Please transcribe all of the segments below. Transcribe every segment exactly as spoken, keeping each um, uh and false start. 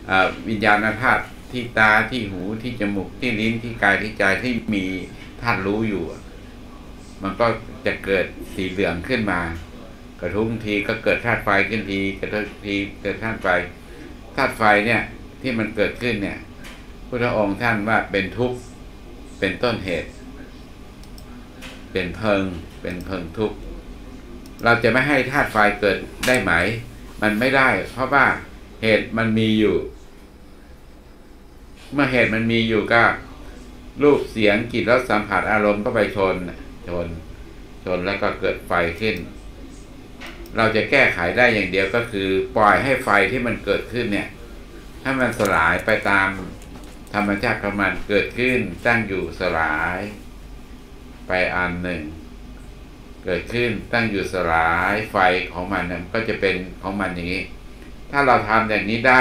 วิญญาณธาตุที่ตาที่หูที่จมูกที่ลิ้นที่กายที่ใจที่มีธาตุรู้อยู่มันก็จะเกิดสีเหลืองขึ้นมากระทุ้งทีก็เกิดธาตุไฟขึ้นทีกระทุ้งทีเกิดธาตุไฟธาตุไฟเนี่ยที่มันเกิดขึ้นเนี่ยพุทธองค์ท่านว่าเป็นทุกข์เป็นต้นเหตุเป็นเพลิงเป็นเพลิงทุกข์เราจะไม่ให้ธาตุไฟเกิดได้ไหมมันไม่ได้เพราะว่าเหตุมันมีอยู่เมื่อเหตุมันมีอยู่ก็รูปเสียงกลิ่นรสสัมผัสอารมณ์ก็ไปชนชนชนแล้วก็เกิดไฟขึ้นเราจะแก้ไขได้อย่างเดียวก็คือปล่อยให้ไฟที่มันเกิดขึ้นเนี่ยให้มันสลายไปตามธรรมชาติของมันเกิดขึ้นตั้งอยู่สลายไปอันหนึ่งเกิดขึ้นตั้งอยู่สลายไฟของมันนั้นก็จะเป็นของมันอย่างนี้ถ้าเราทำอย่างนี้ได้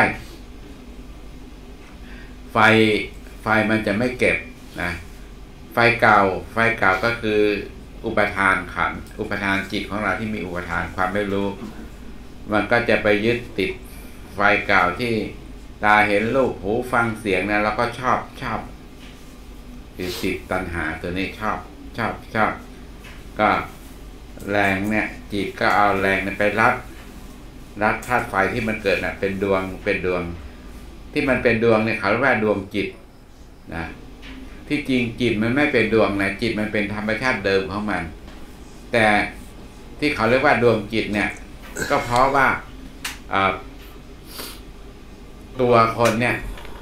ไฟไฟมันจะไม่เก็บนะไฟเก่าไฟเก่าก็คืออุปทานขันธ์อุปทานจิตของเราที่มีอุปทานความไม่รู้มันก็จะไปยึดติดไฟเก่าที่ตาเห็นรูปหูฟังเสียงนะแล้วก็ชอบชอบคือติดตัณหาตัวนี้ชอบชอบชอบก็แรงเนี่ยจิตก็เอาแรงไปรับรับธาตุไฟที่มันเกิดน่ะเป็นดวงเป็นดวงที่มันเป็นดวงเนี่ยเขาเรียกว่าดวงจิตนะที่จริงจิตมันไม่เป็นดวงนะจิตมันเป็นธรรมชาติเดิมของมันแต่ที่เขาเรียกว่าดวงจิตเนี่ยก็เพราะว่าตัวคนเนี่ย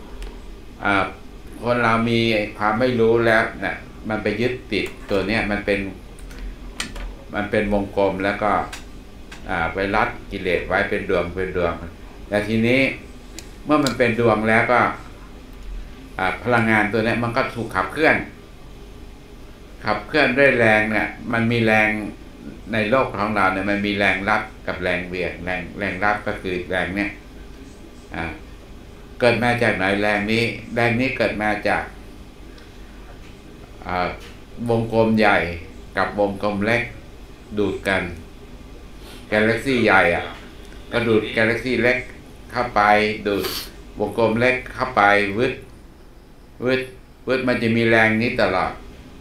คนเรามีความไม่รู้แล้วนะมันไปยึดติดตัวเนี้ยมันเป็นมันเป็นวงกลมแล้วก็ไปรัดกิเลสไว้เป็นดวงเป็นดวงแต่ทีนี้เมื่อมันเป็นดวงแล้วก็พลังงานตัวนี้มันก็ถูกขับเคลื่อนขับเคลื่อนด้วยแรงเนี่ยมันมีแรงในโลกของเราเนี่ยมันมีแรงรับกับแรงเวียงแรงแรงรับก็คือแรงเนี่ยเกิดมาจากไหนแรงนี้แรงนี้เกิดมาจากวงกลมใหญ่กับวงกลมเล็กดูดกันกาแล็กซี่ใหญ่อ่ะก็ดูดกาแล็กซี่เล็กเข้าไปดูดวงกลมเล็กเข้าไปวึดวึดวึดมันจะมีแรงนี้ตลอด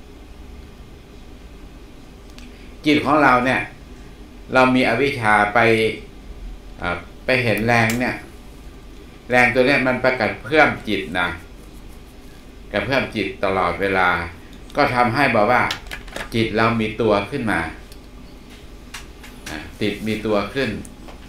จิตของเราเนี่ยเรามีอวิชชาไปไปเห็นแรงเนี่ยแรงตัวนี้มันประกาศเพิ่มจิตนะกระเพิ่มจิตตลอดเวลาก็ทำให้บอกว่าจิตเรามีตัวขึ้นมาติดมีตัวขึ้น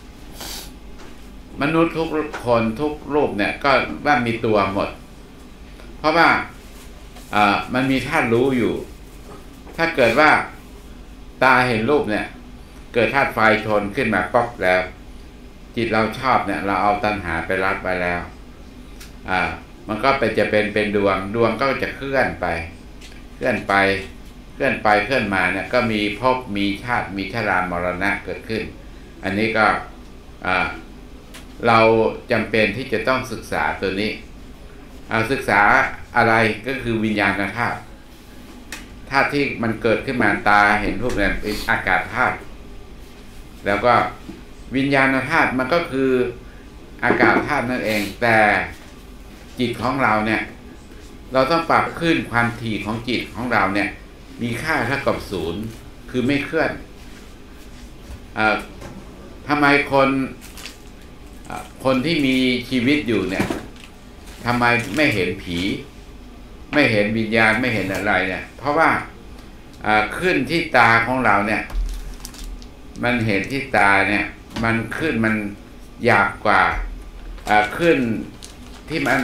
มนุษย์ทุกคนทุกรูปเนี่ยก็ว่ามีตัวหมดเพราะว่าอ่ามันมีธาตุรู้อยู่ถ้าเกิดว่าตาเห็นรูปเนี่ยเกิดธาตุไฟชนขึ้นมาป๊อกแล้วจิตเราชอบเนี่ยเราเอาตัณหาไปรัดไปแล้วอ่ามันก็เป็นจะเป็นเป็นดวงดวงก็จะเคลื่อนไปเคลื่อนไปเคลื่อนไปเคลื่อนมาเนี่ยก็มีภพมีชาติมีชรามรณะเกิดขึ้นอันนี้ก็อ่าเราจำเป็นที่จะต้องศึกษาตัวนี้ศึกษาอะไรก็คือวิญญาณธาตุธาตุที่มันเกิดขึ้นมาตาเห็นรูปเนี่ยเป็นอากาศธาตุแล้วก็วิญญาณธาตุมันก็คืออากาศธาตุนั่นเองแต่จิตของเราเนี่ยเราต้องปรับขึ้นความถี่ของจิตของเราเนี่ยมีค่าเท่ากับศูนย์คือไม่เคลื่อนทำไมคนคนที่มีชีวิตอยู่เนี่ยทำไมไม่เห็นผีไม่เห็นวิญญาณไม่เห็นอะไรเนี่ยเพราะว่าขึ้นที่ตาของเราเนี่ยมันเห็นที่ตาเนี่ยมันขึ้นมันหยาบกว่าขึ้นที่มัน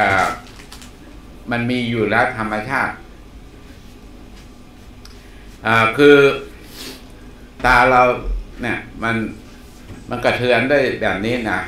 มันมีอยู่แล้วธรรมชาติคือตาเราเนี่ยมันมันกระเทือนได้แบบนี้นะ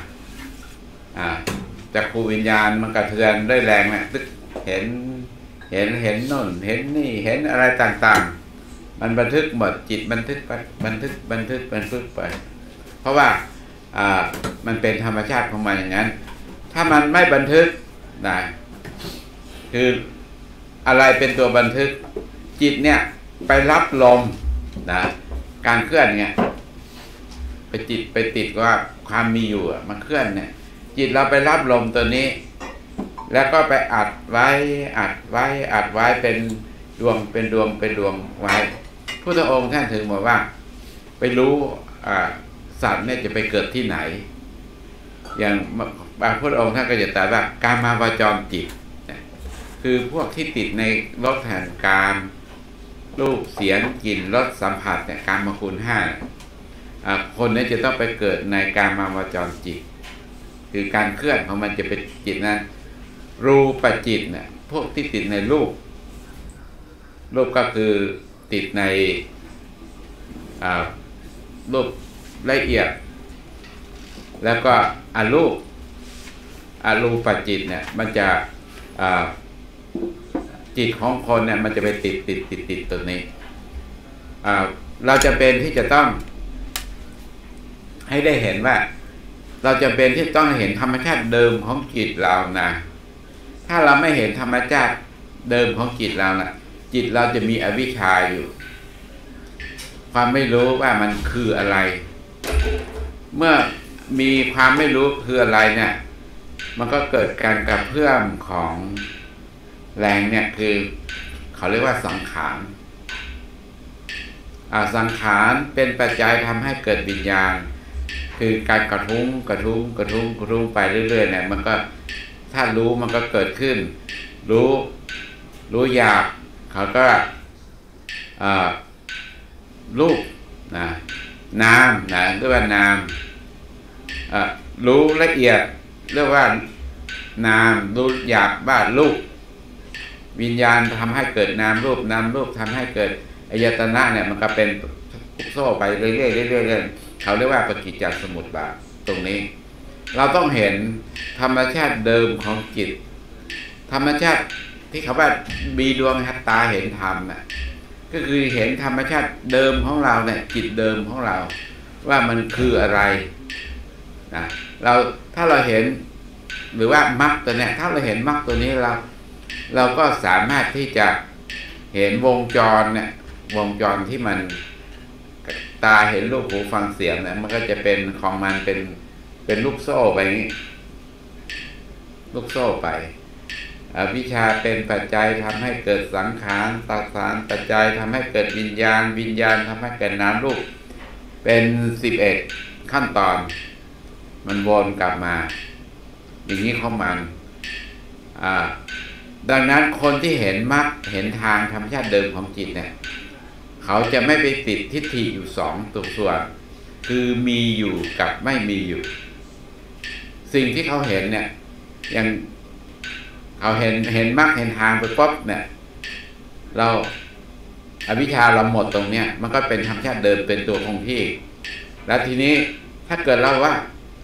จักรวิญญาณมันกระเทือนด้วยแรงเนี่ยเห็นเห็นเห็นโน่นเห็นนี่เห็นอะไรต่างๆมันบันทึกหมดจิตบันทึกไปบันทึกบันทึกบันทึกไปเพราะว่าอ่ามันเป็นธรรมชาติของมันอย่างนั้นถ้ามันไม่บันทึกนะคืออะไรเป็นตัวบันทึกจิตเนี่ยไปรับลมนะการเคลื่อนเนี่ยไปจิตไปติดว่าความมีอยู่มันเคลื่อนเนี่ยจิตเราไปรับลมตัวนี้แล้วก็ไปอัดไว้อัดไว้อัดไว้เป็นดวงเป็นดวงเป็นดวงไว้พุทธองค์ท่านถึงบอกว่าไปรู้สัตว์เนี่ยจะไปเกิดที่ไหนอย่างบางพุทธองค์ท่านก็จะตรัสว่าการมาวจรจิตคือพวกที่ติดในรสแห่งการรูปเสียงกลิ่นรสสัมผัสเนี่ยการมาคุณห้าคนนี้จะต้องไปเกิดในการมาวจรจิตคือการเคลื่อนของมันจะเป็นจิตนั้นรูปจิตเนี่ยพวกที่ติดในรูปรูปก็คือติดในรูปละเอียดแล้วก็อรูปอรูปจิตเนี่ยมันจะจิตของคนเนี่ยมันจะไปติดติดติดติดตัวนี้เราจะเป็นที่จะต้องให้ได้เห็นว่าเราจะเป็นที่ต้องเห็นธรรมชาติเดิมของจิตเรานะถ้าเราไม่เห็นธรรมชาติเดิมของจิตเรานะจิตเราจะมีอวิชชาอยู่ความไม่รู้ว่ามันคืออะไรเมื่อมีความไม่รู้คืออะไรเนี่ยมันก็เกิดการกระเพื่อมของแรงเนี่ยคือเขาเรียกว่าสังขารอ่าสังขารเป็นปัจจัยทำให้เกิดวิญญาณคือการกระทุ้งกระทุ้งกระทุ้งกระทุ้งไปเรื่อยๆเนี่ยมันก็ถ้ารู้มันก็เกิดขึ้นรู้รู้หยาบเขาก็อ่ารูปนะนามนะเรียกว่านามอ่ารู้ละเอียดเรียกว่านามรู้หยาบบ้ารูปวิญญาณทำให้เกิดนามรูปนามรูปทำให้เกิดอายตนะเนี่ยมันก็เป็นโซ่ไปเรื่อยๆเรื่อยๆเขาเรียกว่าปฏิจจสมุปบาทตรงนี้เราต้องเห็นธรรมชาติเดิมของจิตธรรมชาติที่เขาว่ามีดวงตาเห็นธรรมน่ะก็คือเห็นธรรมชาติเดิมของเราเนี่ยจิตเดิมของเราว่ามันคืออะไรนะเราถ้าเราเห็นหรือว่ามรรคตัวเนี้ยถ้าเราเห็นมรรคตัวนี้เราเราก็สามารถที่จะเห็นวงจรเนี่ยวงจรที่มันตาเห็นรูปหูฟังเสียงเนี่ยมันก็จะเป็นของมันเป็นเป็นลูกโซ่ไปอย่างนี้ลูกโซ่ไปอวิชชาเป็นปัจจัยทำให้เกิดสังขารสังขารปัจจัยทำให้เกิดวิญญาณวิญญาณทำให้เกิดนามรูปเป็นสิบเอ็ดขั้นตอนมันวนกลับมาอย่างนี้ของมันอ่าดังนั้นคนที่เห็นมรรคเห็นทางธรรมชาติเดิมของจิตเนี่ยเขาจะไม่ไปติดทิฏฐิอยู่สองตัวส่วนคือมีอยู่กับไม่มีอยู่สิ่งที่เขาเห็นเนี่ยยังเขาเห็นเห็นมรรคเห็นทางไปปุ๊บเนี่ยเราอวิชชาเราหมดตรงเนี้ยมันก็เป็นธรรมชาติเดิมเป็นตัวคงที่แล้วทีนี้ถ้าเกิดเราว่า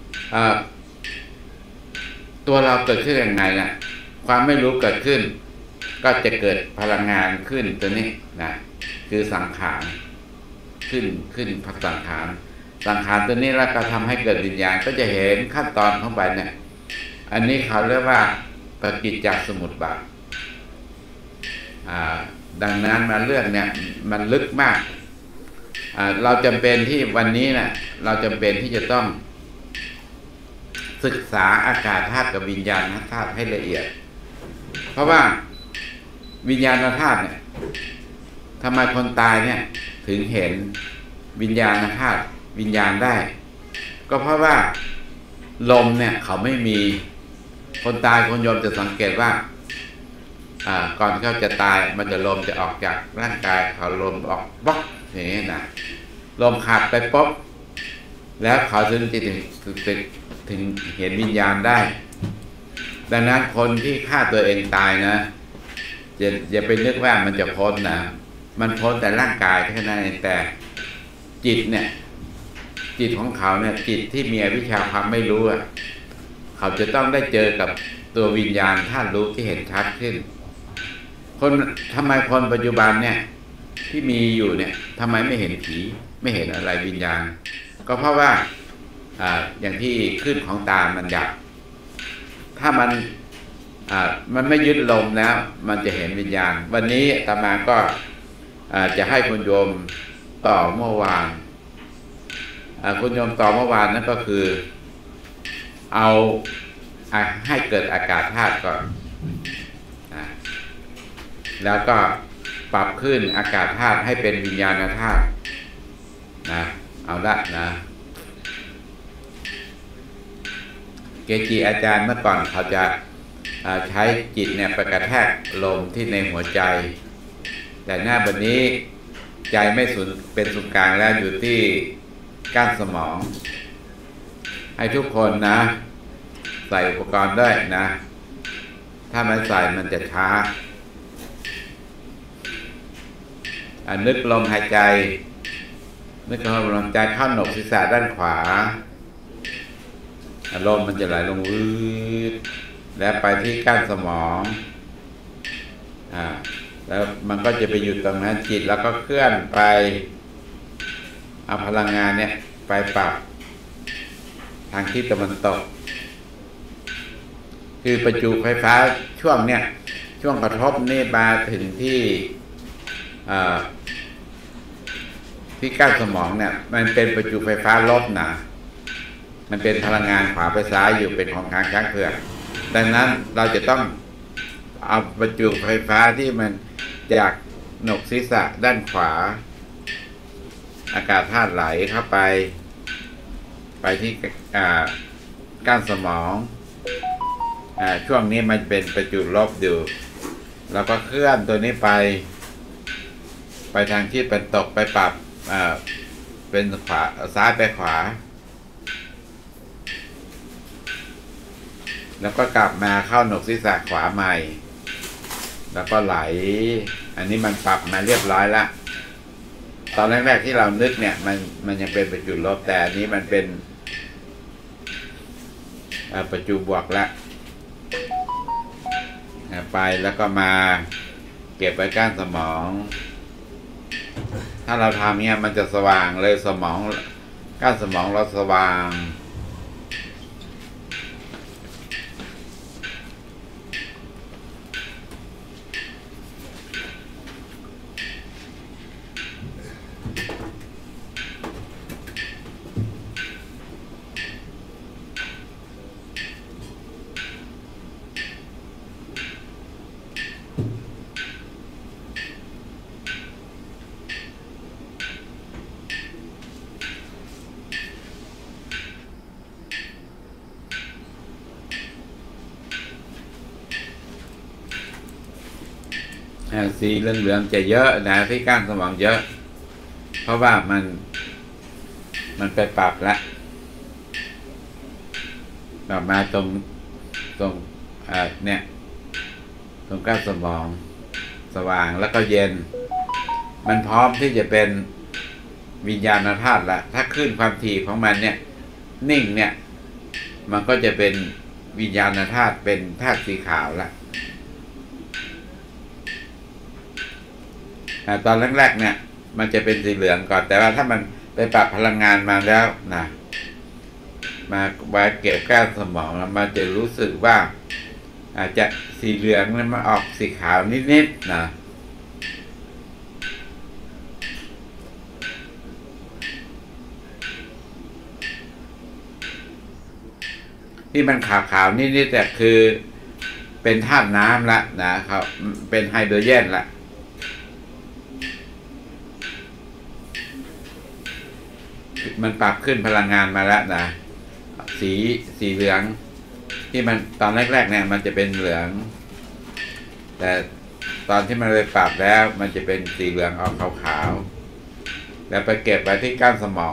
ตัวเราเกิดขึ้นยังไงนะความไม่รู้เกิดขึ้นก็จะเกิดพลังงานขึ้นตัวนี้นะคือสังขารขึ้นขึ้นพักสังขารสังขารตัวนี้แล้วก็ทำให้เกิดวิญญาณก็จะเห็นขั้นตอนเข้าไปเนี่ยอันนี้เขาเรียกว่าปฏิจจสมุปบาทอ่าดังนั้นมาเรื่องเนี่ยมันลึกมากอ่าเราจำเป็นที่วันนี้นะเราจำเป็นที่จะต้องศึกษาอากาศธาตุกับวิญญาณธาตุให้ละเอียดเพราะว่าวิญญาณธาตุเนี่ยทำไมคนตายเนี่ยถึงเห็นวิญญาณธาตุวิญญาณได้ก็เพราะว่าลมเนี่ยเขาไม่มีคนตายคนโยมจะสังเกตว่าอ่าก่อนเขาจะตายมันจะลมจะออกจากร่างกายเขาลมออกบล็อกอย่างนี้นะลมขาดไปปุ๊บแล้วเขาถึงจะถึงถึงเห็นวิญญาณได้ดังนั้นคนที่ฆ่าตัวเองตายนะอย่าอย่าไปนึกว่ามันจะพ้นนะมันพ้นแต่ร่างกายแค่นั้นเองแต่จิตเนี่ยจิตของเขาเนี่ยจิตที่มีอวิชชาความไม่รู้อ่ะเขาจะต้องได้เจอกับตัววิญญาณธาตุรู้ที่เห็นชัดขึ้นคนทำไมคนปัจจุบันเนี่ยที่มีอยู่เนี่ยทำไมไม่เห็นผีไม่เห็นอะไรวิญญาณก็เพราะว่าอ่าอย่างที่ขึ้นของตามันหยับถ้ามันอ่ามันไม่ยึดลมแล้วมันจะเห็นวิญญาณวันนี้อาตมาก็อ่าจะให้คุณโยมต่อเมื่อวานอ่าคุณโยมต่อเมื่อวานนั่นก็คือเอาให้เกิดอากาศธาตุก่อนนะแล้วก็ปรับขึ้นอากาศธาตุให้เป็นวิญญาณธาตุนะเอาละนะเกจิอาจารย์เมื่อก่อนเขาจะใช้จิตเนี่ยไปกระแทกลมที่ในหัวใจแต่หน้าบัดนี้ใจไม่ศูนย์เป็นศูนย์กลางแล้วอยู่ที่ก้านสมองให้ทุกคนนะใส่อุปกรณ์ด้วยนะถ้าไม่ใส่มันจะช้านึกลมหายใจนึกลมหายใจเข้าหนกศีรษะด้านขวาลมมันจะไหลลงวืดแล้วไปที่ก้านสมองอ่าแล้วมันก็จะไปอยู่ตรงนั้นจิตแล้วก็เคลื่อนไปเอาพลังงานเนี่ยไปปรับทางทิศตะวันตกคือประจุไฟฟ้าช่วงเนี่ยช่วงกระทบนี่มาถึงที่ที่ก้านสมองเนี่ยมันเป็นประจุไฟฟ้าลบนะมันเป็นพลังงานขวาไปซ้ายอยู่เป็นของกลางช้างเผือกดังนั้นเราจะต้องเอาประจุไฟฟ้าที่มันจากหนกศีรษะด้านขวาอากาศธาตุไหลเข้าไปไปที่ก้านสมองช่วงนี้มันเป็นประจุลบอยู่แล้วก็เคลื่อนตัวนี้ไปไปทางที่เป็นตกไปปรับเป็นขวาซ้ายไปขวาแล้วก็กลับมาเข้าหนกศีรษะขวาใหม่แล้วก็ไหลอันนี้มันปรับมาเรียบร้อยละตอนแรกๆที่เรานึกเนี่ยมันมันยังเป็นประจุลบแต่อันนี้มันเป็นประจุบวกละไปแล้วก็มาเก็บไว้ก้านสมองถ้าเราทำเนี่ยมันจะสว่างเลยสมองก้านสมองเราสว่างสีเหลืองๆจะเยอะนะที่ก้านสมองเยอะเพราะว่ามันมันไปปรับละออกมาตรงตรงอ่าเนี่ยตรงก้านสมองสว่างแล้วก็เย็นมันพร้อมที่จะเป็นวิญญาณธาตุละถ้าขึ้นความถี่ของมันเนี่ยนิ่งเนี่ยมันก็จะเป็นวิญญาณธาตุเป็นธาตุสีขาวละตอนแรกๆเนี่ยมันจะเป็นสีเหลืองก่อนแต่ว่าถ้ามันไปปรับพลังงานมาแล้วนะมาไว้เก็บก้านสมองแล้วมันจะรู้สึกว่าอาจจะสีเหลืองแล้วมาออกสีขาวนิดๆนะที่มันขาวๆนิดๆแต่คือเป็นธาตุน้ำละนะครับเป็นไฮโดรเจนละมันปรับขึ้นพลังงานมาแล้วนะสีสีเหลืองที่มันตอนแรกๆเนี่ยมันจะเป็นเหลืองแต่ตอนที่มันไปปรับแล้วมันจะเป็นสีเหลืองออกขาวๆแล้วไปเก็บไว้ที่ก้านสมอง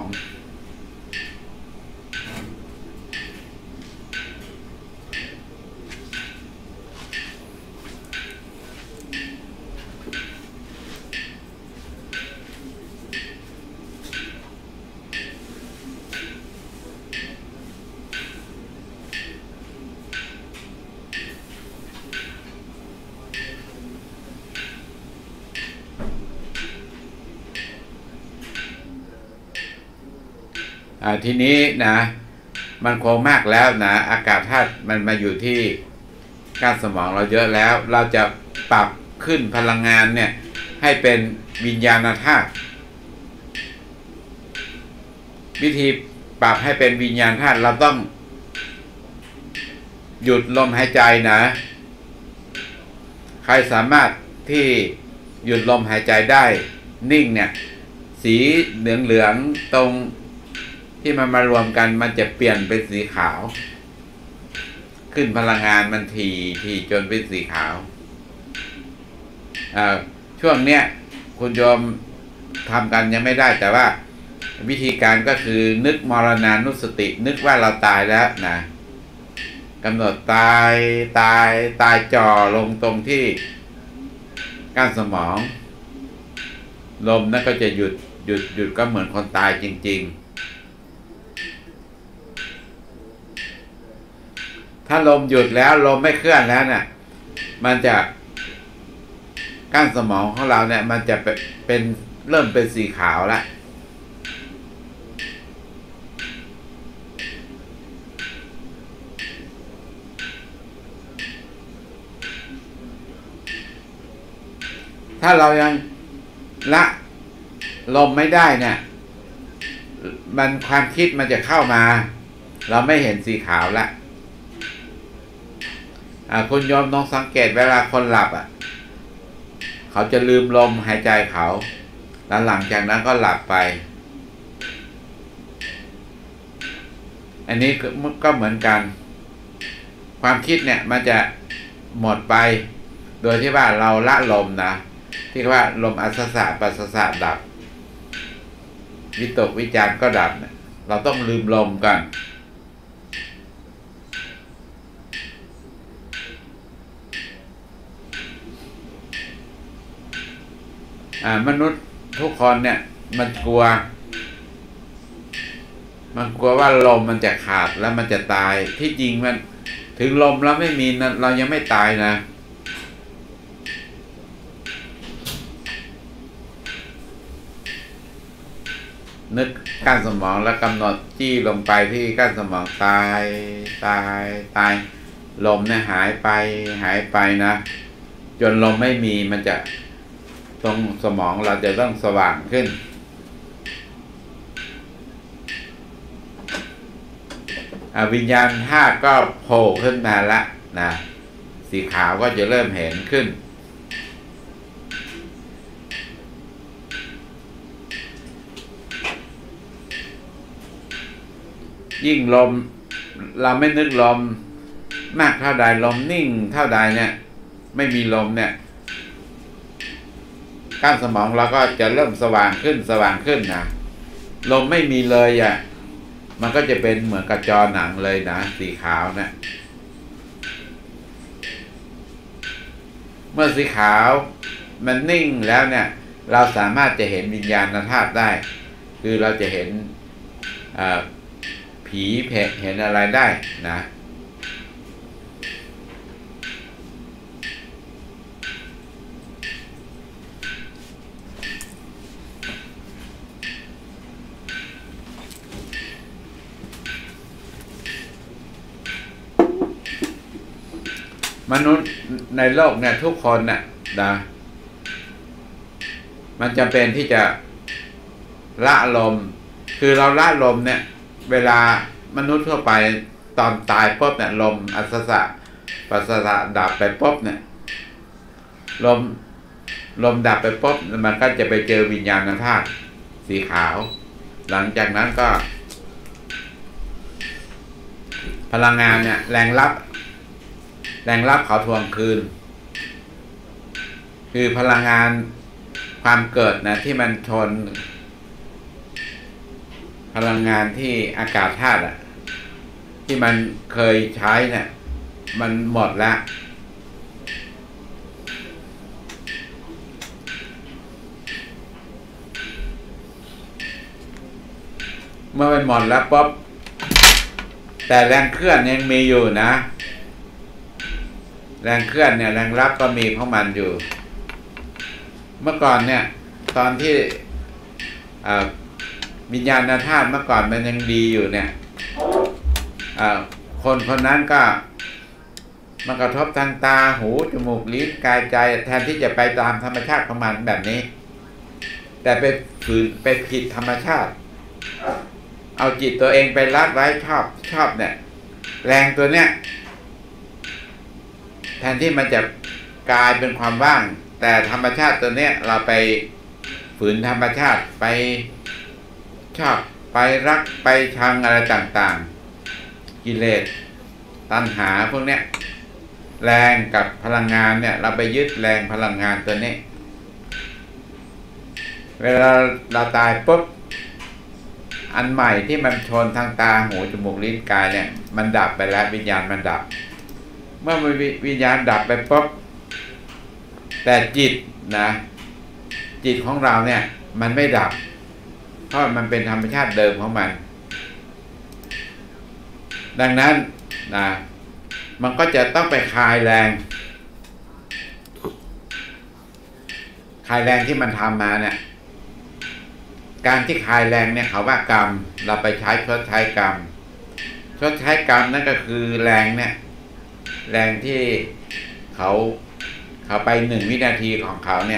ทีนี้นะมันคงมากแล้วนะอากาศธาตุมันมาอยู่ที่ก้านสมองเราเยอะแล้วเราจะปรับขึ้นพลังงานเนี่ยให้เป็นวิญญาณธาตุวิธีปรับให้เป็นวิญญาณธาตุเราต้องหยุดลมหายใจนะใครสามารถที่หยุดลมหายใจได้นิ่งเนี่ยสีเหลืองๆตรงที่มันมารวมกันมันจะเปลี่ยนเป็นสีขาวขึ้นพลังงานมันทีทีจนเป็นสีขาวช่วงเนี้ยคุณโยมทำกันยังไม่ได้แต่ว่าวิธีการก็คือนึกมรณานุสตินึกว่าเราตายแล้วนะกำหนดตายตายตายจ่อลงตรงที่ก้านสมองลมนั่นก็จะหยุดหยุดหยุดก็เหมือนคนตายจริงๆถ้าลมหยุดแล้วลมไม่เคลื่อนแล้วเนี่ยมันจะก้านสมองของเราเนี่ยมันจะเป็นเริ่มเป็นสีขาวแล้วถ้าเรายังละลมไม่ได้เนี่ยมันความคิดมันจะเข้ามาเราไม่เห็นสีขาวละคุณโยมต้องสังเกตเวลาคนหลับอ่ะเขาจะลืมลมหายใจเขาแล้วหลังจากนั้นก็หลับไปอันนี้ก็เหมือนกันความคิดเนี่ยมันจะหมดไปโดยที่ว่าเราละลมนะที่ว่าลมอัศสะปัสสะดับวิตกวิจารก็ดับเนี่ยเราต้องลืมลมกันอ่ามนุษย์ทุกคนเนี่ยมันกลัวมันกลัวว่าลมมันจะขาดแล้วมันจะตายที่จริงมันถึงลมแล้วไม่มีนะเรายังไม่ตายนะนึกก้านสมองแล้วกำหนดจี้ลงไปที่ก้านสมองตายตายตายลมเนี่ยหายไปหายไปนะจนลมไม่มีมันจะตรงสมองเราจะต้องสว่างขึ้นวิญญาณธาตุก็โผล่ขึ้นมาละนะสีขาวก็จะเริ่มเห็นขึ้นยิ่งลมเราไม่นึกลมมากเท่าใดลมนิ่งเท่าใดเนี่ยไม่มีลมเนี่ยก้านสมองเราก็จะเริ่มสว่างขึ้นสว่างขึ้นนะลมไม่มีเลยอ่ะมันก็จะเป็นเหมือนกับจอหนังเลยนะสีขาวนะเมื่อสีขาวมันนิ่งแล้วเนี่ยเราสามารถจะเห็นวิญญาณธาตุได้คือเราจะเห็นผีเพะเห็นอะไรได้นะมนุษย์ในโลกเนี่ยทุกคนเนี่ยนะมันจำเป็นที่จะละลมคือเราละลมเนี่ยเวลามนุษย์ทั่วไปตอนตายปุ๊บเนี่ยลมอัศสะปัสสะดับไปปุ๊บเนี่ยลมลมดับไปปุ๊บมันก็จะไปเจอวิญญาณธาตุสีขาวหลังจากนั้นก็พลังงานเนี่ยแรงรับแรงรับเขาทวงคืนคือพลังงานความเกิดนะที่มันชนพลังงานที่อากาศธาตุอ่ะที่มันเคยใช้เนี่ยมันหมดแล้วเมื่อมันหมดแล้วปุ๊บแต่แรงเคลื่อนยังมีอยู่นะแรงเคลื่อนเนี่ยแรงรับก็มีของมันอยู่เมื่อก่อนเนี่ยตอนที่วิญญาณธาตุเมื่อก่อนมันยังดีอยู่เนี่ยคนคนนั้นก็มันกระทบทางตาหูจมูกลิ้นกายใจแทนที่จะไปตามธรรมชาติของมันแบบนี้แต่ไปฝืนไปผิดธรรมชาติเอาจิตตัวเองไปรัดไว้ชอบชอบเนี่ยแรงตัวเนี้ยแทนที่มันจะกลายเป็นความว่างแต่ธรรมชาติตัวเนี้ยเราไปฝืนธรรมชาติไปชอบไปรักไปชังอะไรต่างๆกิเลสตัณหาพวกเนี้ยแรงกับพลังงานเนี่ยเราไปยึดแรงพลังงานตัวนี้เวลาเราตายปุ๊บอันใหม่ที่มันชนทางตาหูจมูกลิ้นกายเนี่ยมันดับไปแล้ววิญญาณมันดับเมื่อวิญญาณดับไปปุ๊บแต่จิตนะจิตของเราเนี่ยมันไม่ดับเพราะมันเป็นธรรมชาติเดิมของมันดังนั้นนะมันก็จะต้องไปคลายแรงคลายแรงที่มันทำมาเนี่ยการที่คลายแรงเนี่ยเขาว่ากรรมเราไปใช้ชดใช้กรรมชดใช้กรรมนั่นก็คือแรงเนี่ยแรงที่เขาเขาไปหนึ่งวินาทีของเขาเนี่ย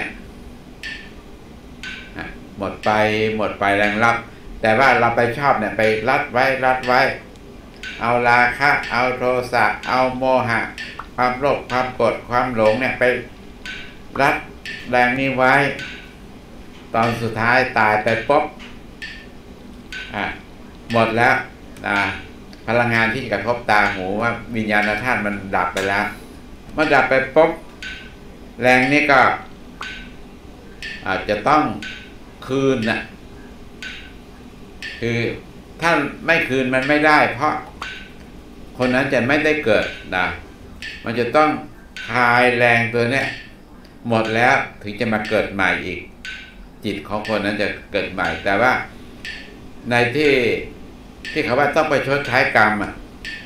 หมดไปหมดไปแรงรับแต่ว่าเราไปชอบเนี่ยไปรัดไว้รัดไว้เอาราคะเอาโทสะเอาโมหะความโลภความโกรธความหลงเนี่ยไปรัดแรงนี้ไว้ตอนสุดท้ายตายไปปุ๊บอ่ะหมดแล้วอ่าพลังงานที่กระทบตาหูว่าวิญญาณธาตุมันดับไปแล้วเมื่อดับไปปุ๊บแรงนี้ก็อาจจะต้องคืนนะคือถ้าไม่คืนมันไม่ได้เพราะคนนั้นจะไม่ได้เกิดนะมันจะต้องคลายแรงตัวเนี้ยหมดแล้วถึงจะมาเกิดใหม่อีกจิตของคนนั้นจะเกิดใหม่แต่ว่าในที่ที่เขาว่าต้องไปชดใช้กรรมอ่ะ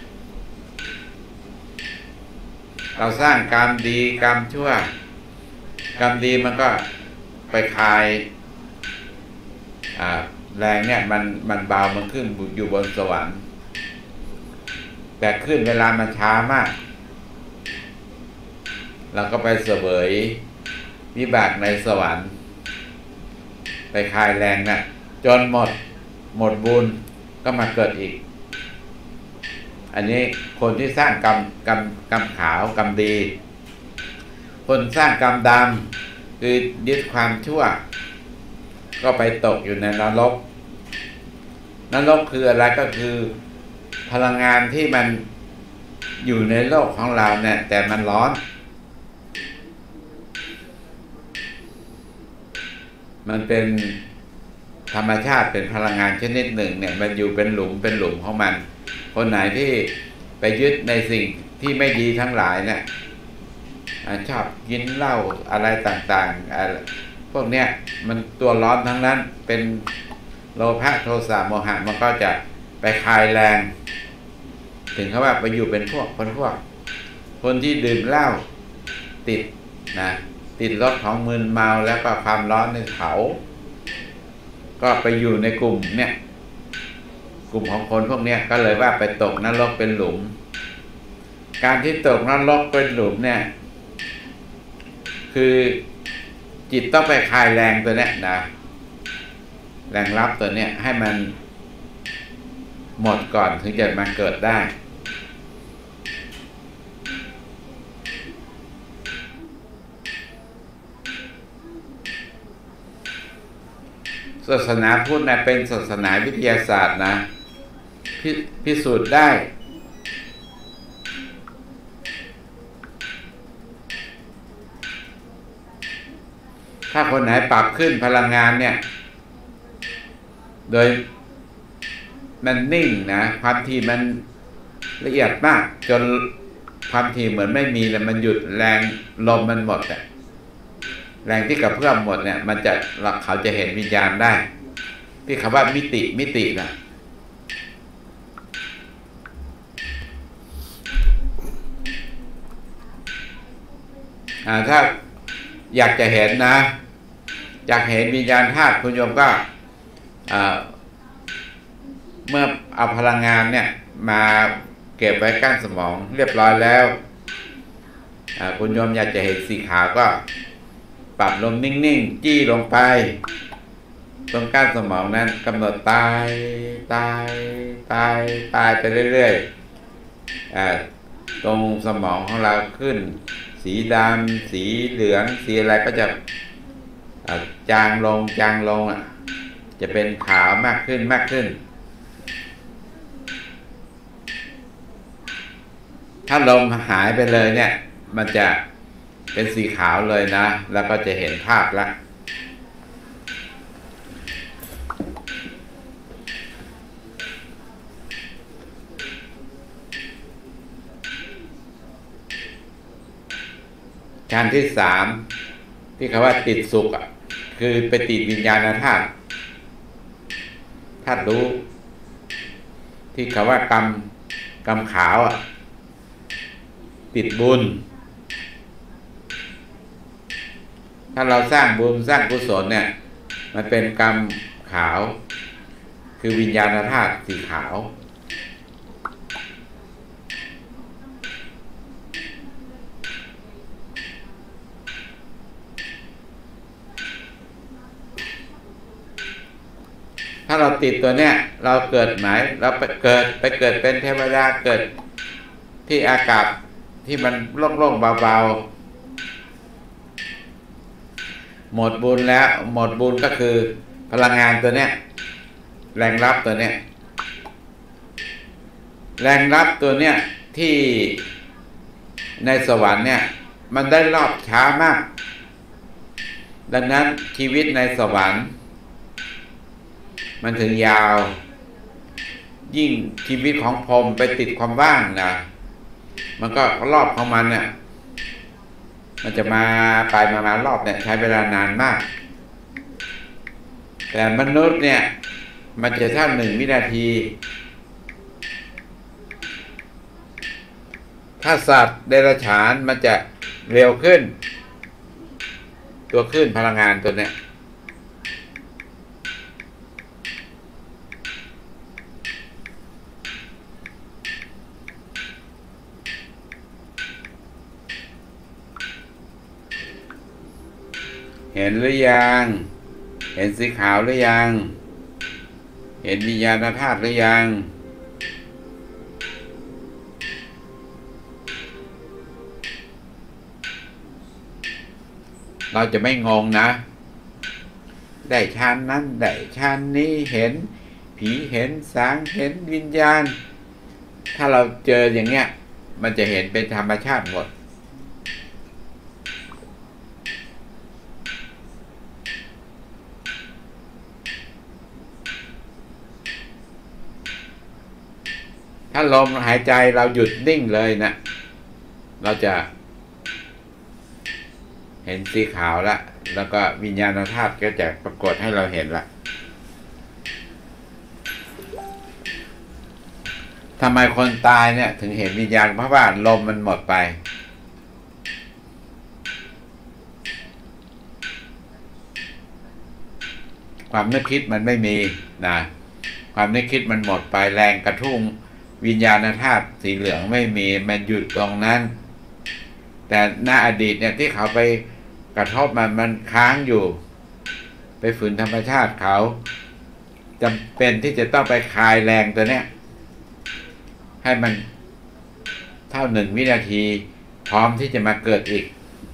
เราสร้างกรรมดีกรรมชั่วกรรมดีมันก็ไปคลายอ่าแรงเนี่ยมันมันเบามันขึ้นอยู่บนสวรรค์แต่ขึ้นเวลามันช้ามากเราก็ไปเสวยวิบากในสวรรค์ไปคลายแรงนะจนหมดหมดบุญก็มาเกิดอีกอันนี้คนที่สร้างกรรมกรรมกรรมขาวกรรมดีคนสร้างกรรมดำคือยึดความชั่วก็ไปตกอยู่ในนรกนรกคืออะไรก็คือพลังงานที่มันอยู่ในโลกของเราเนี่ยแต่มันร้อนมันเป็นธรรมชาติเป็นพลังงานชนิดหนึ่งเนี่ยมันอยู่เป็นหลุมเป็นหลุมของมันคนไหนที่ไปยึดในสิ่งที่ไม่ดีทั้งหลายเนี่ยชอบกินเหล้าอะไรต่างๆพวกเนี้ยมันตัวร้อนทั้งนั้นเป็นโลภะโทสะโมหะมันก็จะไปคลายแรงถึงเขาว่าไปอยู่เป็นพวกคนพวกคนที่ดื่มเหล้าติดนะติดรสของมึนเมาแล้วก็ความร้อนในเขาก็ไปอยู่ในกลุ่มเนี่ยกลุ่มของคนพวกเนี้ยก็เลยว่าไปตกนรกเป็นหลุมการที่ตกนรกเป็นหลุมเนี่ยคือจิตต้องไปคลายแรงตัวเนี้ยนะแรงรับตัวเนี้ยให้มันหมดก่อนถึงจะมาเกิดได้ศาสนาพุทธนะเป็นศาสนาวิทยาศาสตร์นะพพิสูจน์ได้ถ้าคนไหนปรับขึ้นพลังงานเนี่ยโดยมันนิ่งนะความถี่มันละเอียดมากจนความถี่เหมือนไม่มีแล้วมันหยุดแรงลมมันหมดอะแรงที่กระเพื่อมหมดเนี่ยมันจะเขาจะเห็นวิญญาณได้ที่คำว่ามิติมิตินะอ่าถ้าอยากจะเห็นนะอยากเห็นวิญญาณธาตุคุณโยมก็เมื่อเอาพลังงานเนี่ยมาเก็บไว้ก้านสมองเรียบร้อยแล้วคุณโยมอยากจะเห็นสีขาวก็ปรับลมนิ่งๆจี้ลงไปตรงก้านสมองนั้นกำหนดตายตายตายตายไปเรื่อยๆตรงสมองของเราขึ้นสีดำสีเหลืองสีอะไรก็จะจางลงจางลงอ่ะจะเป็นขาวมากขึ้นมากขึ้นถ้าลมหายไปเลยเนี่ยมันจะเป็นสีขาวเลยนะแล้วก็จะเห็นภาพละชั้นที่สามที่เขาว่าติดสุขอ่ะคือไปติดวิญญาณธาตุธาตุรู้ที่เขาว่ากรรมกรรมขาวอ่ะติดบุญถ้าเราสร้างบุญสร้างกุศลเนี่ยมันเป็นกรรมขาวคือวิญญาณธาตุสีขาวถ้าเราติดตัวเนี้ยเราเกิดหมายเราไปเกิดไปเกิดเป็นเทวดาเกิดที่อากาศที่มันโล่งๆเบาๆหมดบุญแล้วหมดบุญก็คือพลังงานตัวเนี้ยแรงรับตัวเนี้ยแรงรับตัวเนี้ยที่ในสวรรค์เนี่ยมันได้รอบช้ามากดังนั้นชีวิตในสวรรค์มันถึงยาวยิ่งชีวิตของพรหมไปติดความว่างนะมันก็รอบของมันเนี่ยมันจะมาไปมามารอบเนี่ยใช้เวลานานมากแต่มนุษย์เนี่ยมันจะเท่าหนึ่งวินาทีถ้าสัตว์เดรัจฉานมันจะเร็วขึ้นตัวขึ้นพลังงานตัวเนี้ยเห็นหรือยังเห็นสีขาวหรือยังเห็นวิญญาณธาตุหรือยังเราจะไม่งงนะได้ชั้นนั้นได้ชั้นนี้เห็นผีเห็นสางเห็นวิญญาณถ้าเราเจออย่างเงี้ยมันจะเห็นเป็นธรรมชาติหมดถ้าลมหายใจเราหยุดนิ่งเลยนะเราจะเห็นสีขาวละแล้วก็วิญญาณธาตุก็จะปรากฏให้เราเห็นละทำไมคนตายเนี่ยถึงเห็นวิญญาณเพราะว่าลมมันหมดไปความนึกคิดมันไม่มีนะความนึกคิดมันหมดไปแรงกระทุ่มวิญญาณธาตุสีเหลืองไม่มีมันหยุดตรงนั้นแต่ณอดีตเนี่ยที่เขาไปกระทบมันมันค้างอยู่ไปฝืนธรรมชาติเขาจำเป็นที่จะต้องไปคลายแรงตัวเนี้ยให้มันเท่าหนึ่งวินาทีพร้อมที่จะมาเกิดอีก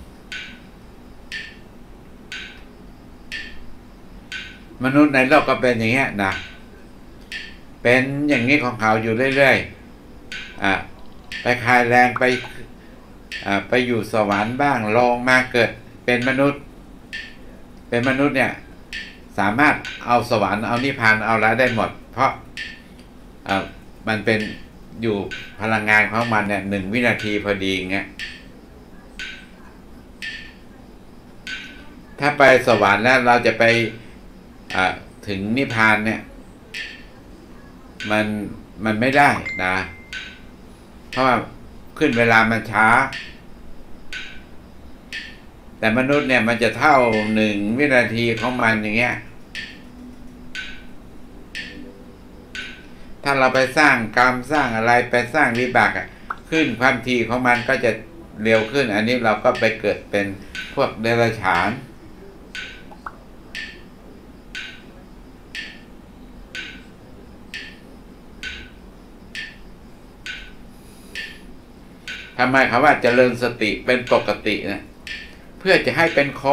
มนุษย์ในโลกก็เป็นอย่างเงี้ยนะเป็นอย่างนี้ของเขาอยู่เรื่อยๆอ่ะไปคลายแรงไปอ่ะไปอยู่สวรรค์บ้างลงมาเกิดเป็นมนุษย์เป็นมนุษย์เนี่ยสามารถเอาสวรรค์เอานิพพานเอาละได้หมดเพราะอ่ะมันเป็นอยู่พลังงานของมันเนี่ยหนึ่งวินาทีพอดีเงี้ยถ้าไปสวรรค์แล้วเราจะไปอ่ะถึงนิพพานเนี่ยมันมันไม่ได้นะเพราะว่าขึ้นเวลามันช้าแต่มนุษย์เนี่ยมันจะเท่าหนึ่งวินาทีของมันอย่างเงี้ยถ้าเราไปสร้างกรรมสร้างอะไรไปสร้างวิบากอ่ะขึ้นความถี่ของมันก็จะเร็วขึ้นอันนี้เราก็ไปเกิดเป็นพวกเดรัจฉานทำไมคำว่าเจริญสติเป็นปกตินะเพื่อจะให้เป็นคน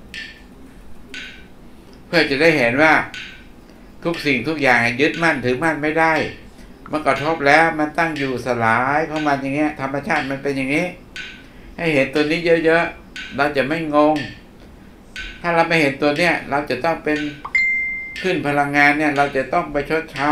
เพื่อจะได้เห็นว่าทุกสิ่งทุกอย่างยึดมั่นถือมั่นไม่ได้มันกระทบแล้วมันตั้งอยู่สลายของมันอย่างเงี้ยธรรมชาติมันเป็นอย่างนี้ ให้เห็นตัวนี้เยอะๆเราจะไม่งงถ้าเราไม่เห็นตัวเนี้ยเราจะต้องเป็นขึ้นพลังงานเนี่ยเราจะต้องไปชดใช้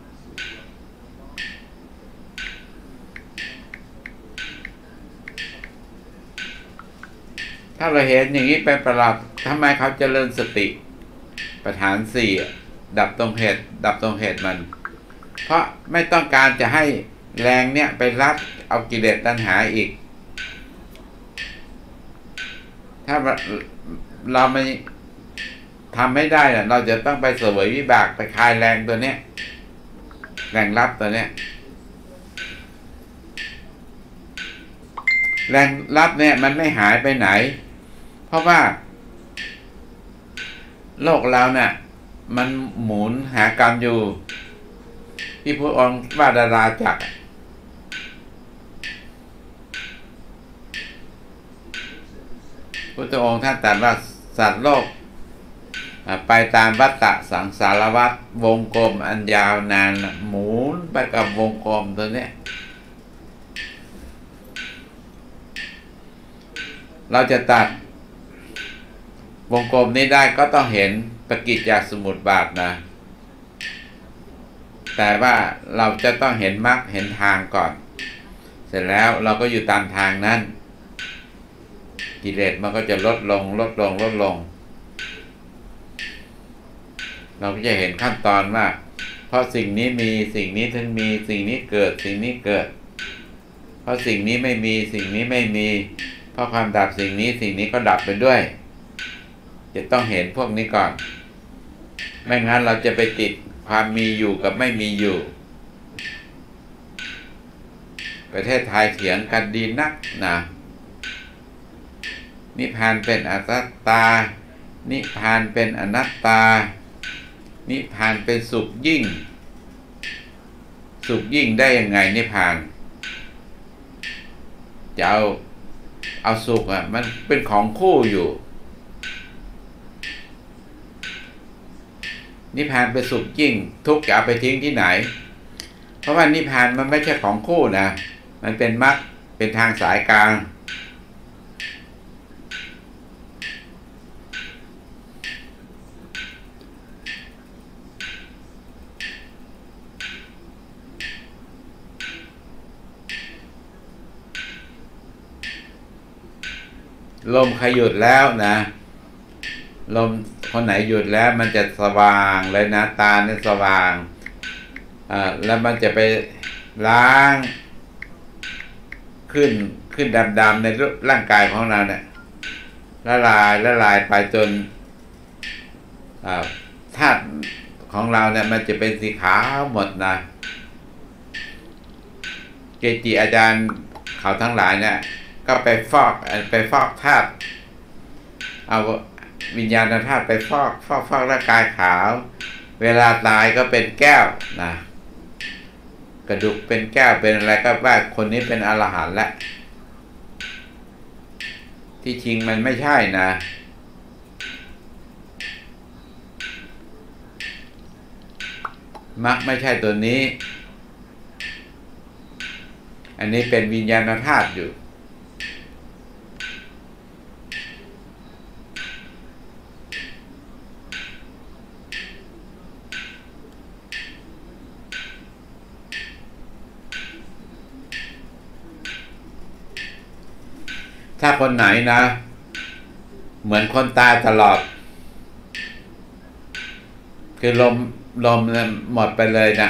ถ้าเราเห็นอย่างนี้เป็นประหลาดทำไมเขาเจริญสติประฐานสี่ดับตรงเหตุดับตรงเหตุมันเพราะไม่ต้องการจะให้แรงเนี่ยไปรับเอากิเลสตัณหาอีกถ้าเราไม่ทำไม่ได้เราจะต้องไปเสวยวิบากไปคลายแรงตัวเนี้ยแรงรับตัวเนี้ยแรงรับเนี่ยมันไม่หายไปไหนเพราะว่าโลกเราเนี่ยมันหมุนหากรรมอยู่ที่พระองค์ว่าดาราจักรพุทธองค์ท่านตรัสว่าสัตว์โลกไปตามวัฏฏะสังสารวัฏวงกลมอันยาวนานหมุนไปกับวงกลมตัวเนี้ยเราจะตัดวงกลมนี้ได้ก็ต้องเห็นปฏิจจสมุปบาทนะแต่ว่าเราจะต้องเห็นมรรคเห็นทางก่อนเสร็จแล้วเราก็อยู่ตามทางนั้นกิเลสมันก็จะลดลงลดลงลดลงเราก็จะเห็นขั้นตอนว่าเพราะสิ่งนี้มีสิ่งนี้ถึงมีสิ่งนี้เกิดสิ่งนี้เกิดเพราะสิ่งนี้ไม่มีสิ่งนี้ไม่มีเพราะความดับสิ่งนี้สิ่งนี้ก็ดับไปด้วยจะต้องเห็นพวกนี้ก่อนไม่งั้นเราจะไปติดความมีอยู่กับไม่มีอยู่ประเทศไทยเถียงกันดีนักนะนิพพานเป็นอัตตานิพพานเป็นอนัตตานิพพานเป็นสุขยิ่งสุขยิ่งได้ยังไงนิพพานจะเอาเอาสุขอ่ะมันเป็นของคู่อยู่นิพพานเป็นสุขยิ่งทุกข์จะเอาไปทิ้งที่ไหนเพราะว่านิพพานมันไม่ใช่ของคู่นะมันเป็นมรรคเป็นทางสายกลางลมใครหยุดแล้วนะลมคนไหนหยุดแล้วมันจะสว่างเลยนะตาเนี่ยสว่างอ่าแล้วมันจะไปล้างขึ้นขึ้นดำๆในร่างกายของเราเนี่ยละลายละลายไปจนอ่าธาตุของเราเนี่ยมันจะเป็นสีขาวหมดนะเกจิอาจารย์เขาทั้งหลายเนี่ยก็ไปฟอกไปฟอกธาตุเอาวิญญาณธาตุไปฟอกฟอกฟอกร่างกายขาวเวลาตายก็เป็นแก้วนะกระดูกเป็นแก้วเป็นอะไรก็ว่าคนนี้เป็นอรหันต์แล้วที่จริงมันไม่ใช่นะมรรคไม่ใช่ตัวนี้อันนี้เป็นวิญญาณธาตุอยู่ถ้าคนไหนนะเหมือนคนตายตลอดคือลมลมหมดไปเลยนะ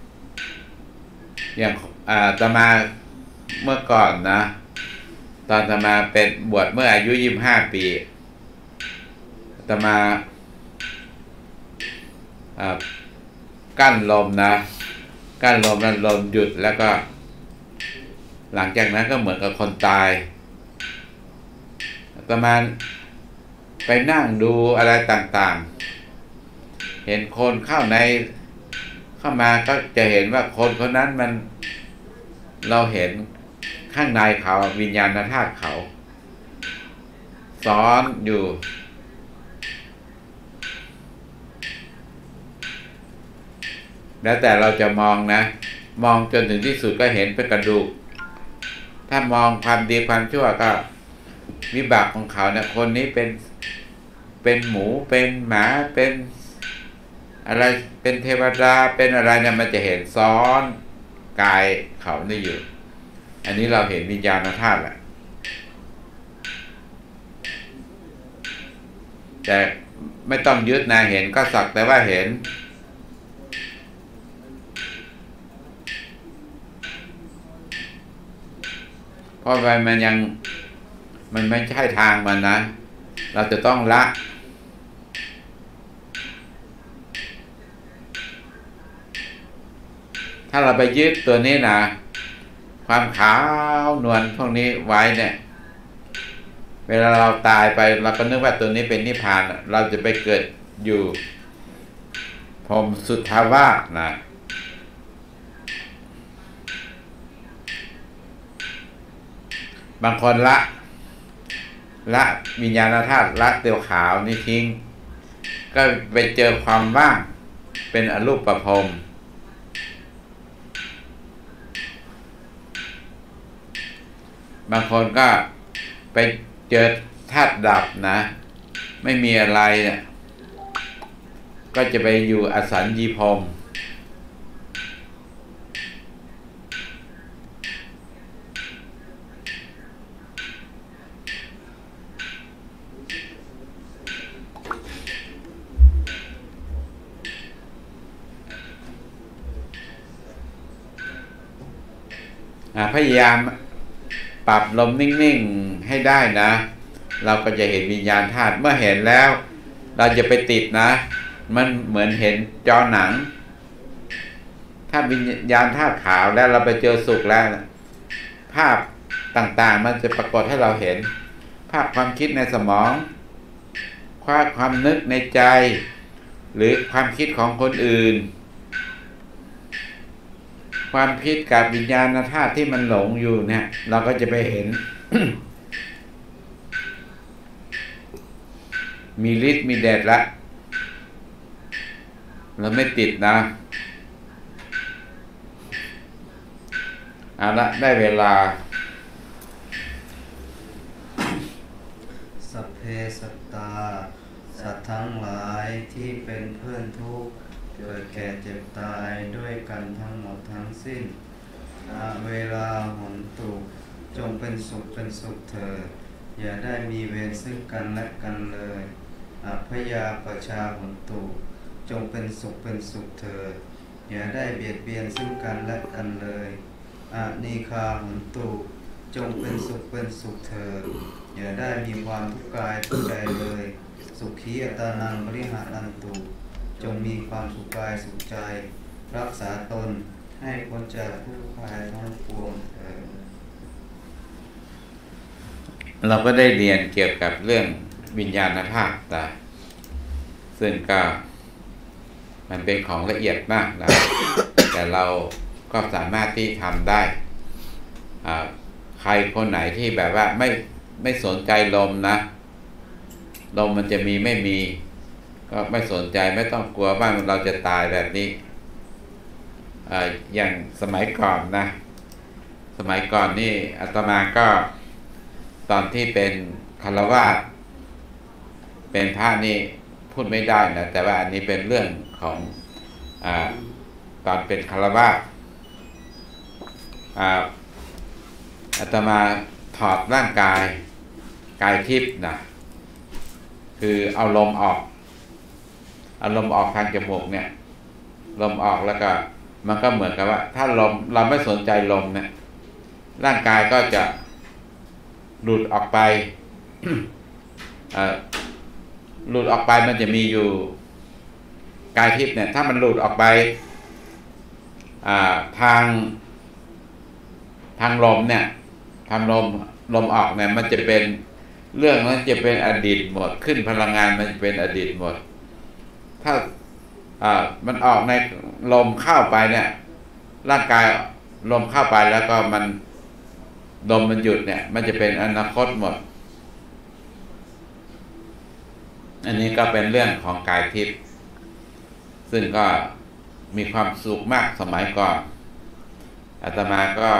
อย่างอ่าตมาเมื่อก่อนนะตอนตมาเป็นบวชเมื่ออายุยี่สิบห้าปีตมาอ่ากั้นลมนะกั้นลมนั้นลมหยุดแล้วก็หลังจากนั้นก็เหมือนกับคนตายประมาณไปนั่งดูอะไรต่างๆเห็นคนเข้าในเข้ามาก็จะเห็นว่าคนคนนั้นมันเราเห็นข้างในเขาวิญญาณธาตุเขาซ้อนอยู่แล้วแต่เราจะมองนะมองจนถึงที่สุดก็เห็นเป็นกระดูกถ้ามองความดีความชั่วก็วิบากของเขาเนี่ยคนนี้เป็นเป็นหมูเป็นหมาเป็นอะไรเป็นเทวดาเป็นอะไรเนี่ยมันจะเห็นซ้อนกายเขานี่อยู่อันนี้เราเห็นวิญญาณธาตุแหละแต่ไม่ต้องยึดนะเห็นก็สักแต่ว่าเห็นเพราะว่ามันยังมันไม่ใช่ทางมันนะเราจะต้องละถ้าเราไปยึดตัวนี้นะความขาวนวลพวกนี้ไว้เนี่ยเวลาเราตายไปเราก็นึกว่าตัวนี้เป็นนิพพานเราจะไปเกิดอยู่พรหมสุทธาวาสนะบางคนละละวิญญาณธาตุละเตียวขาวนี่ทิ้งก็ไปเจอความว่างเป็นอรูปประพรหมบางคนก็ไปเจอธาตุดับนะไม่มีอะไรเนี่ยก็จะไปอยู่อสัญญีพรหมพยายามปรับลมนิ่งๆให้ได้นะเราก็จะเห็นวิญญาณธาตุเมื่อเห็นแล้วเราจะไปติดนะมันเหมือนเห็นจอหนังถ้าวิญญาณธาตุขาวแล้วเราไปเจอสุขแล้วภาพต่างๆมันจะปรากฏให้เราเห็นภาพความคิดในสมองความความนึกในใจหรือความคิดของคนอื่นความคิดกับวิญญาณธาตุที่มันหลงอยู่เนี่ยเราก็จะไปเห็น มีฤทธิ์มีเดชละเราไม่ติดนะเอาละได้เวลาสัพเพสัตตาสัตว์ทั้งหลายที่เป็นเพื่อนทุกข์เกิดแก่เจ็บตายด้วยกันทั้งหมดทั้งสิ้นเวลาหนตุจงเป็นสุขเป็นสุขเถิดอย่าได้มีเวรซึ่งกันและกันเลยอัพยาปชาหนตุจงเป็นสุขเป็นสุขเถิดอย่าได้เบียดเบียนซึ่งกันและกันเลยอานีคาหนตุจงเป็นสุขเป็นสุขเถิดอย่าได้มีความทุกข์กายทุกข์ใจเลยสุขีอัตานังบริหารันตุจงมีความสุขกายสุขใจรักษาตนให้พ้นจากทุกข์ภัยทั้งปวงเถิดเราก็ได้เรียนเกี่ยวกับเรื่องวิญญาณธาตุแต่ซึ่งก็มันเป็นของละเอียดมากนะ แต่เราก็สามารถที่ทำได้ใครคนไหนที่แบบว่าไม่ไม่สนใจลมนะลมมันจะมีไม่มีก็ไม่สนใจไม่ต้องกลัวว่าเราจะตายแบบนี้อ่าอย่างสมัยก่อนนะสมัยก่อนนี่อาตมาก็ตอนที่เป็นฆราวาสเป็นพระนี่พูดไม่ได้นะแต่ว่าอันนี้เป็นเรื่องของอ่าตอนเป็นฆราวาสอ่าอาตมาถอดร่างกายกายทิพย์นะคือเอาลมออกเอาลมออกทางจมูกเนี่ยลมออกแล้วก็มันก็เหมือนกับว่าถ้าลมเราไม่สนใจลมเนี่ยร่างกายก็จะหลุดออกไป หลุดออกไปมันจะมีอยู่กายทิพย์เนี่ยถ้ามันหลุดออกไปทางทางลมเนี่ยทางลมลมออกเนี่ยมันจะเป็นเรื่องนั้นจะเป็นอดีตหมดขึ้นพลังงานมันจะเป็นอดีตหมดถ้าอ่ามันออกในลมเข้าไปเนี่ยร่างกายลมเข้าไปแล้วก็มันลมมันหยุดเนี่ยมันจะเป็นอนาคตหมดอันนี้ก็เป็นเรื่องของกายทิพย์ซึ่งก็มีความสุขมากสมัยก่อนอาตมาก็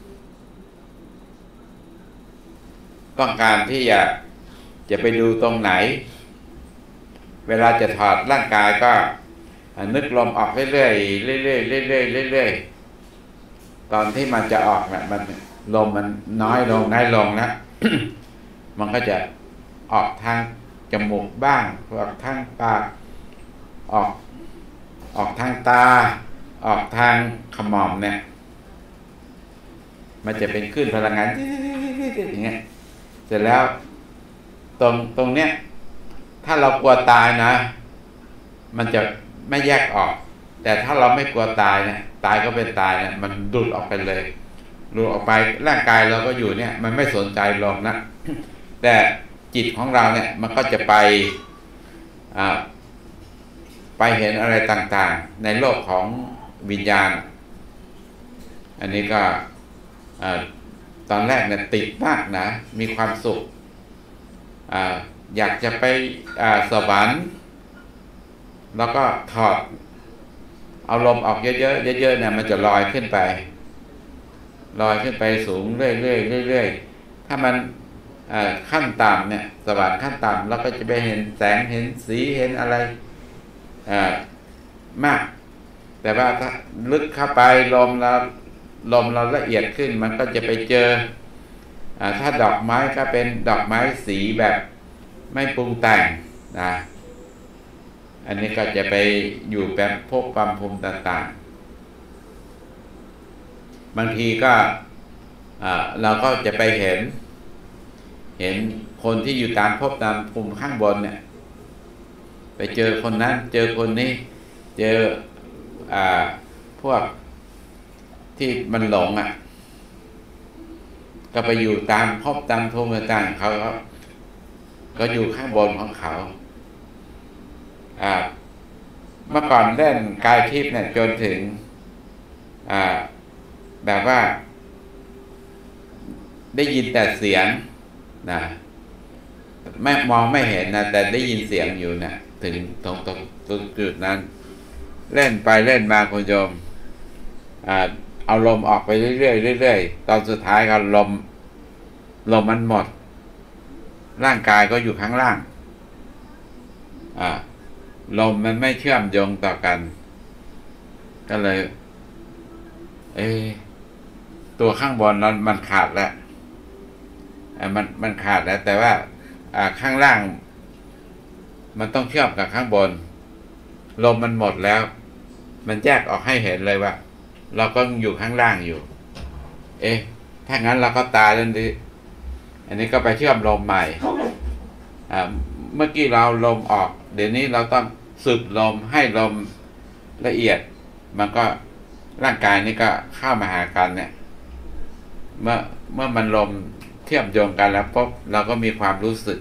ต้องการที่จะจะไปดูตรงไหนเวลาจะถอดร่างกายก็นึกลมออกเรื่อยๆเรื่อยๆเรื่อยๆเรื่อยๆตอนที่มันจะออกเนี่ยมันลมมันน้อยลงน้อยลงนะ มันก็จะออกทางจมูกบ้างออกทางปากออกออกทางตาออกทางขมอมเนี่ยมันจะเป็นคลื่นพลังงานอย่างเงี้ยเสร็จแล้วตรงตรงเนี้ยถ้าเรากลัวตายนะมันจะไม่แยกออกแต่ถ้าเราไม่กลัวตายเนี่ยตายก็เป็นตายเนี่ยมันดุดออกไปเลยหลุดออกไปร่างกายเราก็อยู่เนี่ยมันไม่สนใจลมนะแต่จิตของเราเนี่ยมันก็จะไปอ่าไปเห็นอะไรต่างๆในโลกของวิญญาณอันนี้ก็ตอนแรกเนี่ยติดมากนะมีความสุขออยากจะไปสวรรค์แล้วก็ถอดเอาลมออกเยอะๆเยอะๆเนี่ยมันจะลอยขึ้นไปลอยขึ้นไปสูงเรื่อยๆเรื่อยๆถ้ามันขั้นต่ำเนี่ยสวรรค์ขั้นต่ำเราก็จะไปเห็นแสงเห็นสีเห็นอะไรมากแต่ว่าถ้าลึกเข้าไปลมเราลมเราละเอียดขึ้นมันก็จะไปเจอถ้าดอกไม้ก็เป็นดอกไม้สีแบบไม่ปรุงแต่งนะอันนี้ก็จะไปอยู่แบบพบความภูมิต่างๆบางทีก็เราก็จะไปเห็นเห็นคนที่อยู่ตามภพตามภูมิข้างบนเนี่ยไปเจอคนนั้นเจอคนนี้เจออ่าพวกที่มันหลงอ่ะก็ไปอยู่ตามภพตามภูมิต่างๆเขาก็ก็อยู่ข้างบนของเขาอ่าเมื่อก่อนเล่นกายทิพย์เนี่ยจนถึงอ่าแบบว่าได้ยินแต่เสียงนะไม่มองไม่เห็นนะแต่ได้ยินเสียงอยู่นะถึงตรงตรงตรงจุดนั้นเล่นไปเล่นมาคุณโยมอ่าเอาลมออกไปเรื่อยๆเรื่อยๆตอนสุดท้ายก็ลมลมมันหมดร่างกายก็อยู่ข้างล่างอ่าลมมันไม่เชื่อมโยงต่อกันก็เลยเอตัวข้างบนนั้นมันขาดแล้วมันมันขาดแล้วแต่ว่าข้างล่างมันต้องเชื่อมกับข้างบนลมมันหมดแล้วมันแยกออกให้เห็นเลยว่าเราก็อยู่ข้างล่างอยู่เอ๊ะถ้างั้นเราก็ตายแล้วดิอันนี้ก็ไปเชื่อมลมใหม่อ่าเมื่อกี้เราลมออกเดี๋ยวนี้เราต้องสูบลมให้ลมละเอียดมันก็ร่างกายนี้ก็เข้ามาหากันเนี่ยเมื่อเมื่อมันลมเชื่อมโยงกันแล้วปุ๊บเราก็มีความรู้สึก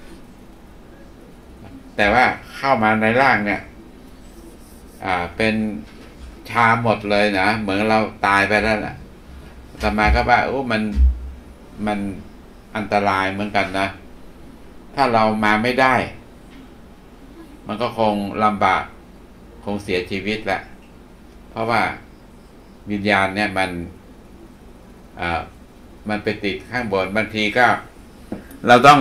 แต่ว่าเข้ามาในร่างเนี่ยอ่าเป็นชาหมดเลยนะเหมือนเราตายไปแล้วน่ะแต่มาก็ว่าโอ้มันมันอันตรายเหมือนกันนะถ้าเรามาไม่ได้มันก็คงลำบากคงเสียชีวิตแหละเพราะว่าวิญญาณเนี่ยมันอ่ามันไปติดข้างบนบางทีก็เราต้อง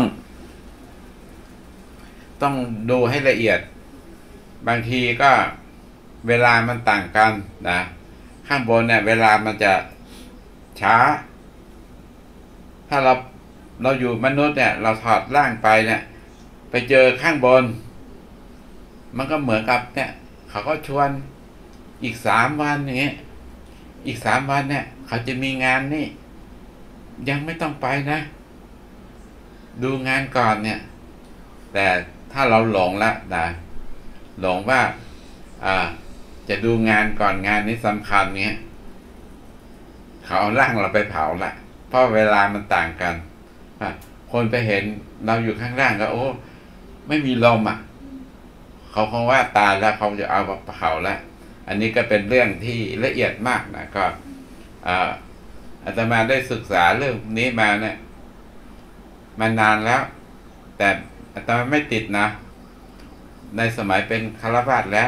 ต้องดูให้ละเอียดบางทีก็เวลามันต่างกันนะข้างบนเนี่ยเวลามันจะช้าถ้าเราเราอยู่มนุษย์เนี่ยเราถอดร่างไปเนี่ยไปเจอข้างบนมันก็เหมือนกับเนี่ยเขาก็ชวนอีกสามวันอย่างเงี้ยอีกสามวันเนี่ยเขาจะมีงานนี่ยังไม่ต้องไปนะดูงานก่อนเนี่ยแต่ถ้าเราหลงละนะหลงว่าอ่าจะดูงานก่อนงานนี้สำคัญเงี้ยเขาเอาร่างเราไปเผาละเพราะเวลามันต่างกันคนไปเห็นเราอยู่ข้างล่างก็โอ้ไม่มีลมอ่ะเขาคงว่าตายแล้วเขาจะเอาเผาแล้วอันนี้ก็เป็นเรื่องที่ละเอียดมากนะก็อาตมาได้ศึกษาเรื่องนี้มาเนี่ยมานานแล้วแต่อาตมาไม่ติดนะในสมัยเป็นฆราวาสแล้ว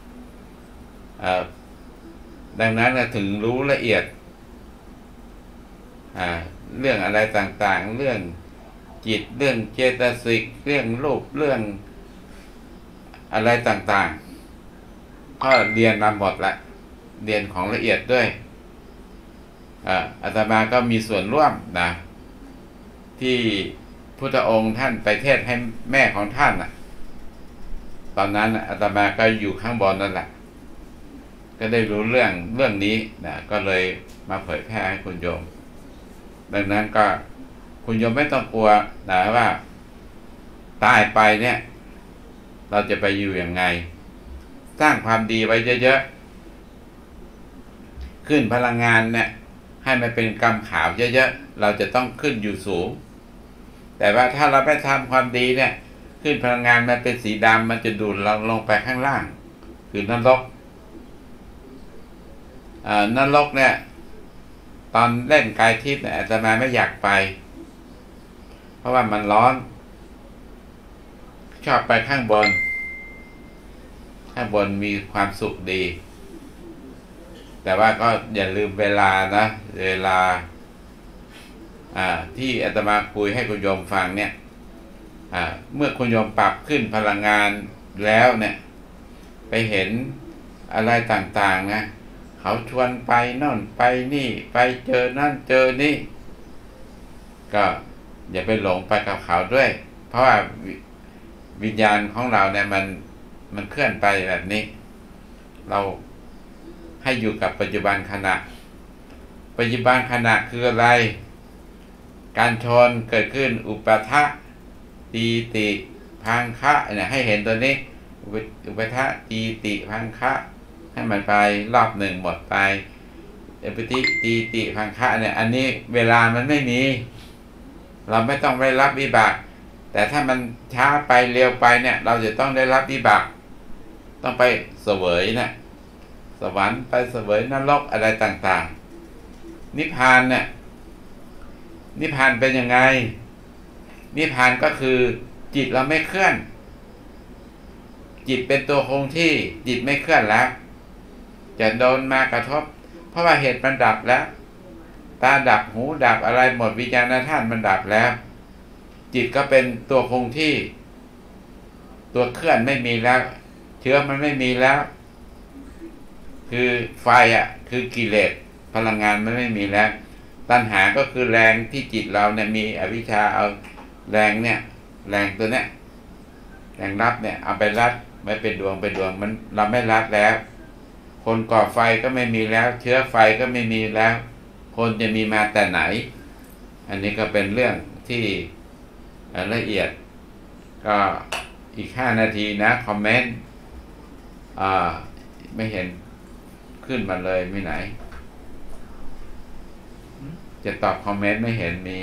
ดังนั้นถึงรู้ละเอียดเรื่องอะไรต่างๆเรื่องจิตเรื่องเจตสิกเรื่องรูปเรื่องอะไรต่างๆก็เรียนมาหมดละเรียนของละเอียดด้วยอาตมาก็มีส่วนร่วมนะที่พุทธองค์ท่านไปเทศให้แม่ของท่านน่ะตอนนั้นอาตมาก็อยู่ข้างบนนั่นแหละก็ได้รู้เรื่องเรื่องนี้นะก็เลยมาเผยแพร่ให้คุณโยมดังนั้นก็คุณโยมไม่ต้องกลัวนะว่าตายไปเนี่ยเราจะไปอยู่ยังไงสร้างความดีไว้เยอะๆขึ้นพลังงานเนี่ยให้มันเป็นกำขาวเยอะๆเราจะต้องขึ้นอยู่สูงแต่ว่าถ้าเราไม่ทำความดีเนี่ยขึ้นพลังงานมันเป็นสีดำมันจะดูดเราลงไปข้างล่างคือนรกอ่านรกเนี่ยตอนเล่นกายทิพย์เนี่ยอาตมาไม่อยากไปเพราะว่ามันร้อนชอบไปข้างบนข้างบนมีความสุขดีแต่ว่าก็อย่าลืมเวลานะเวลาอ่าที่อาตมาคุยให้คุณโยมฟังเนี่ยอ่าเมื่อคุณโยมปรับขึ้นพลังงานแล้วเนี่ยไปเห็นอะไรต่างๆนะเขาชวนไปนั่นไปนี่ไปเจอนั่นเจอนี่ก็อย่าไปหลงไปกับเขาด้วยเพราะว่าวิญญาณของเราเนี่ยมันมันเคลื่อนไปแบบนี้เราให้อยู่กับปัจจุบันขณะปัจจุบันขณะคืออะไรการชนเกิดขึ้นอุปทะตีติพังคะเนี่ยให้เห็นตัวนี้อุปทะตีติพังคะให้มันไปรอบหนึ่งหมดไปอุปติตีติพังคะเนี่ยอันนี้เวลามันไม่มีเราไม่ต้องไปรับวิบากแต่ถ้ามันช้าไปเร็วไปเนี่ยเราจะต้องได้รับวิบากต้องไปเสวยเนี่ยสวรรค์ไปเสวยนรกอะไรต่างๆนิพพานเนี่ยนิพพานเป็นยังไงนิพพานก็คือจิตเราไม่เคลื่อนจิตเป็นตัวคงที่จิตไม่เคลื่อนแล้วจะโดนมากระทบเพราะว่าเหตุมันดับแล้วตาดับหูดับอะไรหมดวิญญาณธาตุมันดับแล้วจิตก็เป็นตัวคงที่ตัวเคลื่อนไม่มีแล้วเชื้อมันไม่มีแล้วคือไฟอ่ะคือกิเลสพลังงานมันไม่มีแล้วตัณหาก็คือแรงที่จิตเราเนี่ยมีอวิชชาเอาแรงเนี่ยแรงตัวเนี้ยแรงรับเนี่ยเอาไปรัดไม่เป็นดวงเป็นดวงมันเราไม่รัดแล้วคนก่อไฟก็ไม่มีแล้วเชื้อไฟก็ไม่มีแล้วคนจะมีมาแต่ไหนอันนี้ก็เป็นเรื่องที่ละเอียดก็อีกห้านาทีนะคอมเมนต์อ่าไม่เห็นขึ้นมาเลยไม่ไหนจะตอบคอมเมนต์ไม่เห็นมี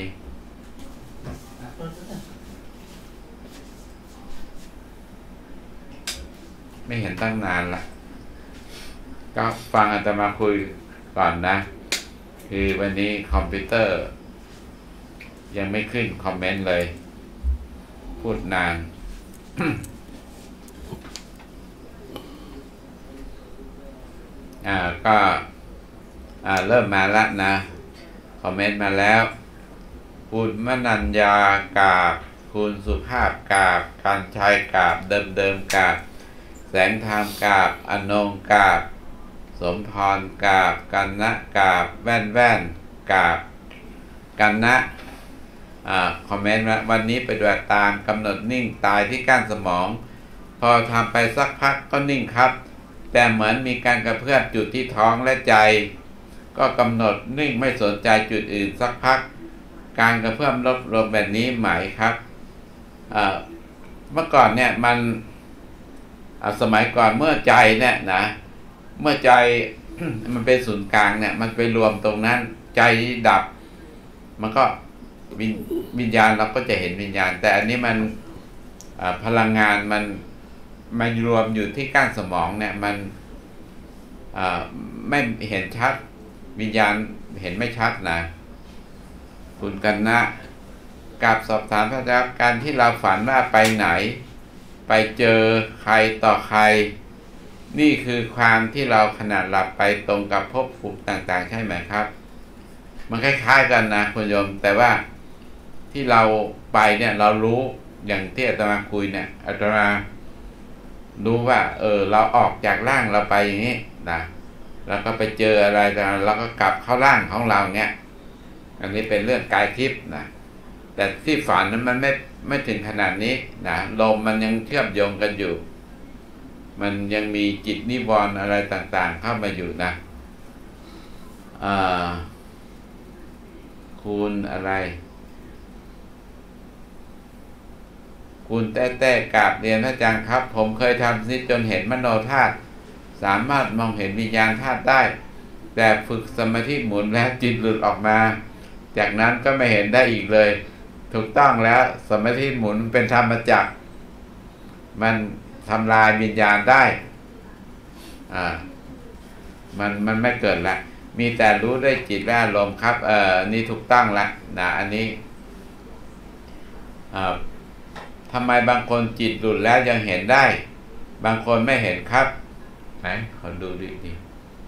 ไม่เห็นตั้งนานละก็ฟังอาตมาคุยก่อนนะคือวันนี้คอมพิวเตอร์ยังไม่ขึ้นคอมเมนต์เลยพูดนาน อ่าก็อ่าเริ่มมาแล้วนะคอมเมนต์มาแล้วคุณมนัญญากราบคุณสุภาพกราบการชัยกราบเดิมเดิมกราบแสงธรรมกราบอนงกราบสมพรกราบกันนะกราบแว่นแว่นกราบกันนะอ่าคอมเมนต์ว่าวันนี้ไปดูตามกำหนดนิ่งตายที่ก้านสมองพอทำไปสักพักก็นิ่งครับแต่เหมือนมีการกระเพื่อมจุดที่ท้องและใจก็กำหนดนิ่งไม่สนใจจุดอื่นสักพักการกระเพื่อมลดลงแบบนี้หมายครับเมื่อก่อนเนี่ยมันสมัยก่อนเมื่อใจเนี่ยนะเมื่อใจ มันเป็นศูนย์กลางเนี่ยมันไปรวมตรงนั้นใจดับมันก็วิญวิญญาณเราก็จะเห็นวิญญาณแต่อันนี้มันพลังงานมันมันรวมอยู่ที่ก้านสมองเนี่ยมันไม่เห็นชัดวิญญาณเห็นไม่ชัดนะคุณกันนะกับสอบถามพระอาจารย์การที่เราฝันว่าไปไหนไปเจอใครต่อใครนี่คือความที่เราขณะหลับไปตรงกับภพภูมิต่างๆใช่ไหมครับมันคล้ายๆกันนะคุณโยมแต่ว่าที่เราไปเนี่ยเรารู้อย่างที่อาตมาคุยเนี่ยอาตมารู้ว่าเออเราออกจากร่างเราไปอย่างนี้นะแล้วก็ไปเจออะไรแล้วก็กลับเข้าร่างของเราเนี่ยอันนี้เป็นเรื่องกายทิพย์นะแต่ที่ฝันนั้นมันไม่ไม่ถึงขนาดนี้นะลมมันยังเชื่อมโยงกันอยู่มันยังมีจิตนิวรณ์อะไรต่างๆเข้ามาอยู่นะอ่าคุณอะไรคุณแต้แต้กราบเรียนพระอาจารย์ครับผมเคยทำนิจจนเห็นมโนธาตุสามารถมองเห็นวิญญาณธาตุได้แต่ฝึกสมาธิหมุนแล้วจิตหลุดออกมาจากนั้นก็ไม่เห็นได้อีกเลยถูกต้องแล้วสมาธิหมุนเป็นธรรมจักรมันทำลายวิญญาณได้อ่ามันมันไม่เกิดละมีแต่รู้ด้วยจิตและอารมณ์ครับเอ่อนี่ถูกต้องละนะอันนี้อ่าทำไมบางคนจิตหลุดแล้วยังเห็นได้บางคนไม่เห็นครับไหนขอดูดิดิ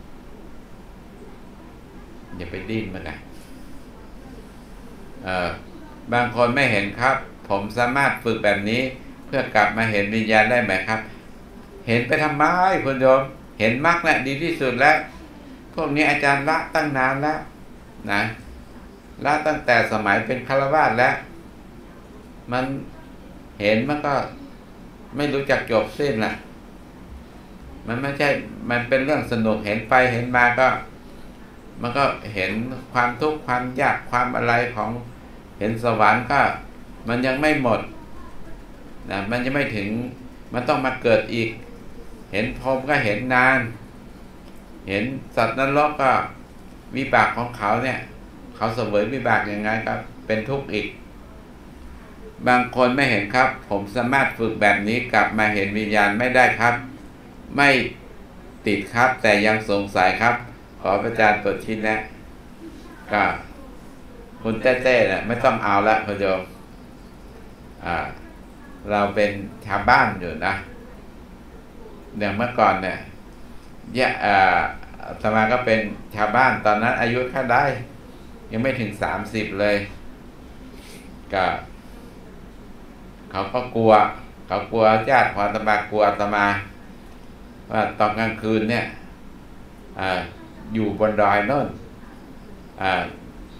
อย่าไปดิ้นมันนะเอ่อบางคนไม่เห็นครับผมสามารถฝึกแบบนี้เพื่อกลับมาเห็นวิญญาณได้ไหมครับเห็นไปทำไมคุณโยมเห็นมรรคน่ะดีที่สุดแล้วพวกนี้อาจารย์ละตั้งนานแล้วนะละตั้งแต่สมัยเป็นฆราวาสแล้วมันเห็นมันก็ไม่รู้จักจบสิ้นละมันไม่ใช่มันเป็นเรื่องสนุกเห็นไปเห็นมาก็มันก็เห็นความทุกข์ความยากความอะไรของเห็นสวรรค์ก็มันยังไม่หมดนะมันยังไม่ถึงมันต้องมาเกิดอีกเห็นพรหมก็เห็นนานเห็นสัตว์นรกก็วิบากของเขาเนี่ยเขาเสวยวิบากยังไงก็เป็นทุกข์อีกบางคนไม่เห็นครับผมสามารถฝึกแบบนี้กลับมาเห็นวิญญาณไม่ได้ครับไม่ติดครับแต่ยังสงสัยครับขอพระอาจารย์ตรวจชี้แนะก็คุณเต้ๆเนี่ยไม่ต้องเอาละคุณโยมอ่าเราเป็นชาวบ้านอยู่นะอย่างเมื่อก่อนเนี่ยยะอ่าสมาก็เป็นชาวบ้านตอนนั้นอายุแค่ได้ยังไม่ถึงสามสิบเลยก็เขาก็กลัวเขากลัวญาติพออาตมากลัวอาตมาว่าตอนกลางคืนเนี่ยอ่าอยู่บนดอยโน่นอ่า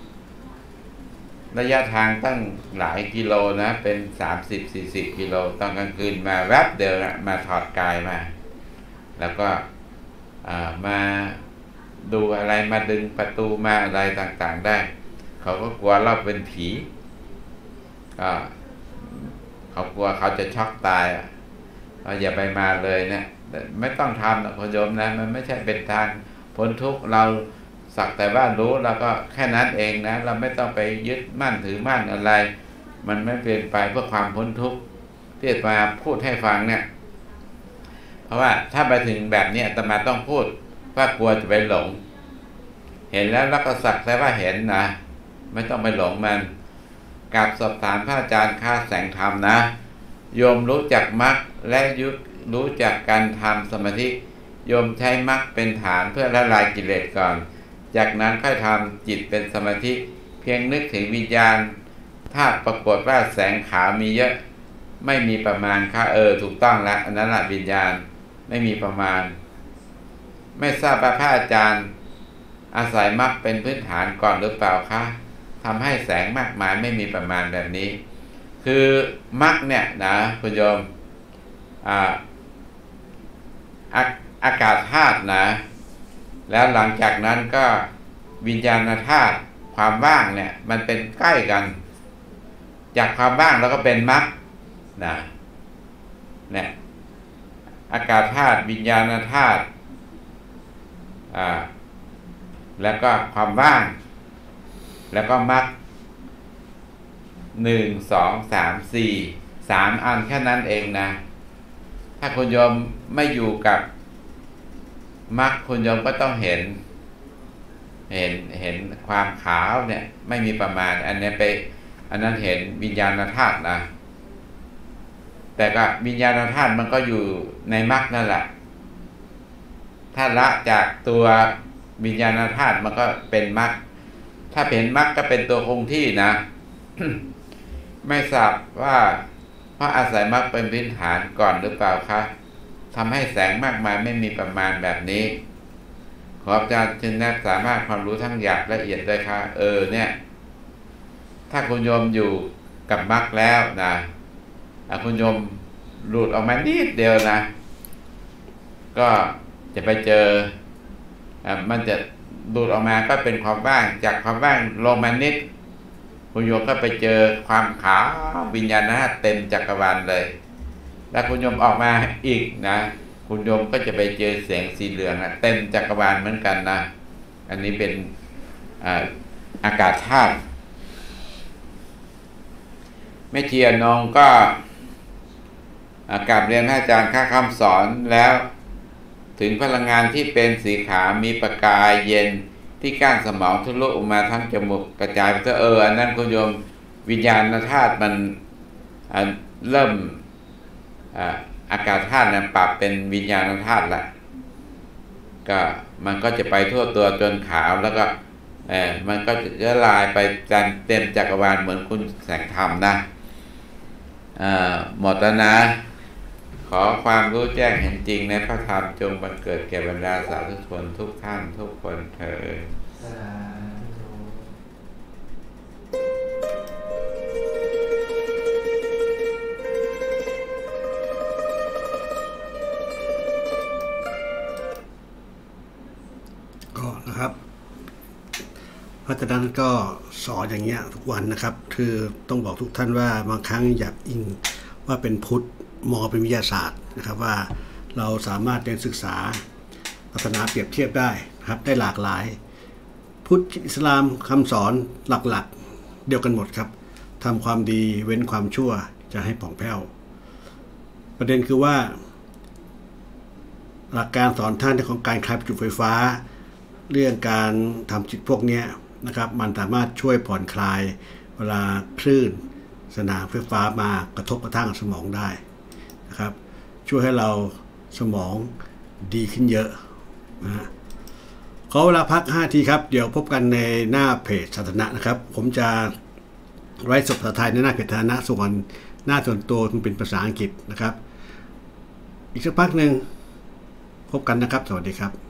ระยะทางตั้งหลายกิโลนะเป็นสามสิบสี่สิบกิโลตอนกลางคืนมาแวบเดียวนะมาถอดกายมาแล้วก็อ่ามาดูอะไรมาดึงประตูมาอะไรต่างๆได้เขาก็กลัวเราเป็นผีก็เขากลัวเขาจะช็อกตายเราอย่าไปมาเลยเนี่ยไม่ต้องทำนะคุณโยมนะมันไม่ใช่เป็นทางพ้นทุกข์เราสักแต่ว่ารู้แล้วก็แค่นั้นเองนะเราไม่ต้องไปยึดมั่นถือมั่นอะไรมันไม่เป็นไปเพื่อความพ้นทุกข์ที่มาพูดให้ฟังเนี่ยเพราะว่าถ้าไปถึงแบบนี้อาตมาต้องพูดว่ากลัวจะไปหลงเห็นแล้วแล้วก็สักแต่ว่าเห็นนะไม่ต้องไปหลงมันกับสอบถามพระอาจารย์ค่าแสงธรรมนะโยมรู้จักมรรคและยุรู้จักการทำสมาธิโยมใช้มรรคเป็นฐานเพื่อละลายกิเลสก่อนจากนั้นค่อยทำจิตเป็นสมาธิเพียงนึกถึงวิญญาณถ้าปรากฏว่าแสงขาวมีเยอะไม่มีประมาณค่ะเออถูกต้องแล้วอันนั้นแหละวิญญาณไม่มีประมาณไม่ทราบว่าพระอาจารย์อาศัยมรรคเป็นพื้นฐานก่อนหรือเปล่าคะทำให้แสงมากมายไม่มีประมาณแบบนี้คือมรรคเนี่ยนะคุณโยมอ่าอาอากาศธาตุนะแล้วหลังจากนั้นก็วิญญาณธาตุความว่างเนี่ยมันเป็นใกล้กันจากความว่างแล้วก็เป็นมรรคนะเนี่ยอากาศธาตุวิญญาณธาตุอ่าแล้วก็ความว่างแล้วก็มรรคหนึ่งสองสามสี่สามอันแค่นั้นเองนะถ้าคุณโยมไม่อยู่กับมรรคคุณโยมก็ต้องเห็นเห็นเห็นความขาวเนี่ยไม่มีประมาณอันนี้ไปอันนั้นเห็นวิญญาณธาตุนะแต่ก็วิญญาณธาตุมันก็อยู่ในมรรคนั่นแหละถ้าละจากตัววิญญาณธาตุมันก็เป็นมรรคถ้าเห็นมรรคก็เป็นตัวคงที่นะ ไม่ทราบว่าเพราะอาศัยมรรคเป็นพื้นฐานก่อนหรือเปล่าคะทำให้แสงมากมายไม่มีประมาณแบบนี้ขออาจารย์ชินแนบสามารถความรู้ทั้งหยาบละเอียดด้วยค่ะเออเนี่ยถ้าคุณโยมอยู่กับมรรคแล้วนะคุณโยมหลุดออกมานิดเดียวนะก็จะไปเจออ่ามันจะหลุดออกมาก็เป็นความว่างจากความว่างลงมานิดคุณโยมก็ไปเจอความขาววิญญาณธาตุเต็มจักรวาลเลยแล้วคุณโยมออกมาอีกนะคุณโยมก็จะไปเจอแสงสีเหลืองนะเต็มจักรวาลเหมือนกันนะอันนี้เป็นอ่าอากาศธาตุแม่เจียนงก็กราบเรียนพระอาจารย์ค่าคำสอนแล้วถึงพลังงานที่เป็นสีขาวมีประกายเย็นที่ก้านสมองทะลุออกมาทั้งจมูกกระจายไปซะเอออันนั้นคุณโยมวิญญาณธาตุมันเริ่มอากาศธาตุนั้นปรับเป็นวิญญาณธาตุละก็มันก็จะไปทั่วตัวจนขาวแล้วก็เออมันก็จะละลายไปจันเต็มจักรวาลเหมือนคุณแสงธรรมนะหมดแล้วนะขอความรู้แจ้งเห็นจริงในพระธรรมจงบังเกิดแก่บรรดาสาธุชนทุกท่านทุกคนเถิดก็นะครับเพราะฉะนั้นก็สอนอย่างเงี้ยทุกวันนะครับคือต้องบอกทุกท่านว่าบางครั้งอย่าอิงว่าเป็นพุทธมองเป็นวิทยาศาสตร์นะครับว่าเราสามารถเรียนศึกษาศาสนาเปรียบเทียบได้นะครับได้หลากหลายพุทธอิสลามคำสอนหลักๆเดียวกันหมดครับทำความดีเว้นความชั่วจะให้ผ่องแผ้วประเด็นคือว่าหลักการสอนท่านของการคลายประจุไฟฟ้าเรื่องการทำจิตพวกนี้นะครับมันสามารถช่วยผ่อนคลายเวลาคลื่นสนามไฟฟ้ามากระทบกระทั่งสมองได้นะครับช่วยให้เราสมองดีขึ้นเยอะนะขอเวลาพักห้าทีครับเดี๋ยวพบกันในหน้าเพจสาธารณะนะครับผมจะไลฟ์สดภาษาไทยในหน้าเพจสาธารณะส่วนหน้าส่วนตัวเป็นภาษาอังกฤษนะครับอีกสักพักหนึ่งพบกันนะครับสวัสดีครับ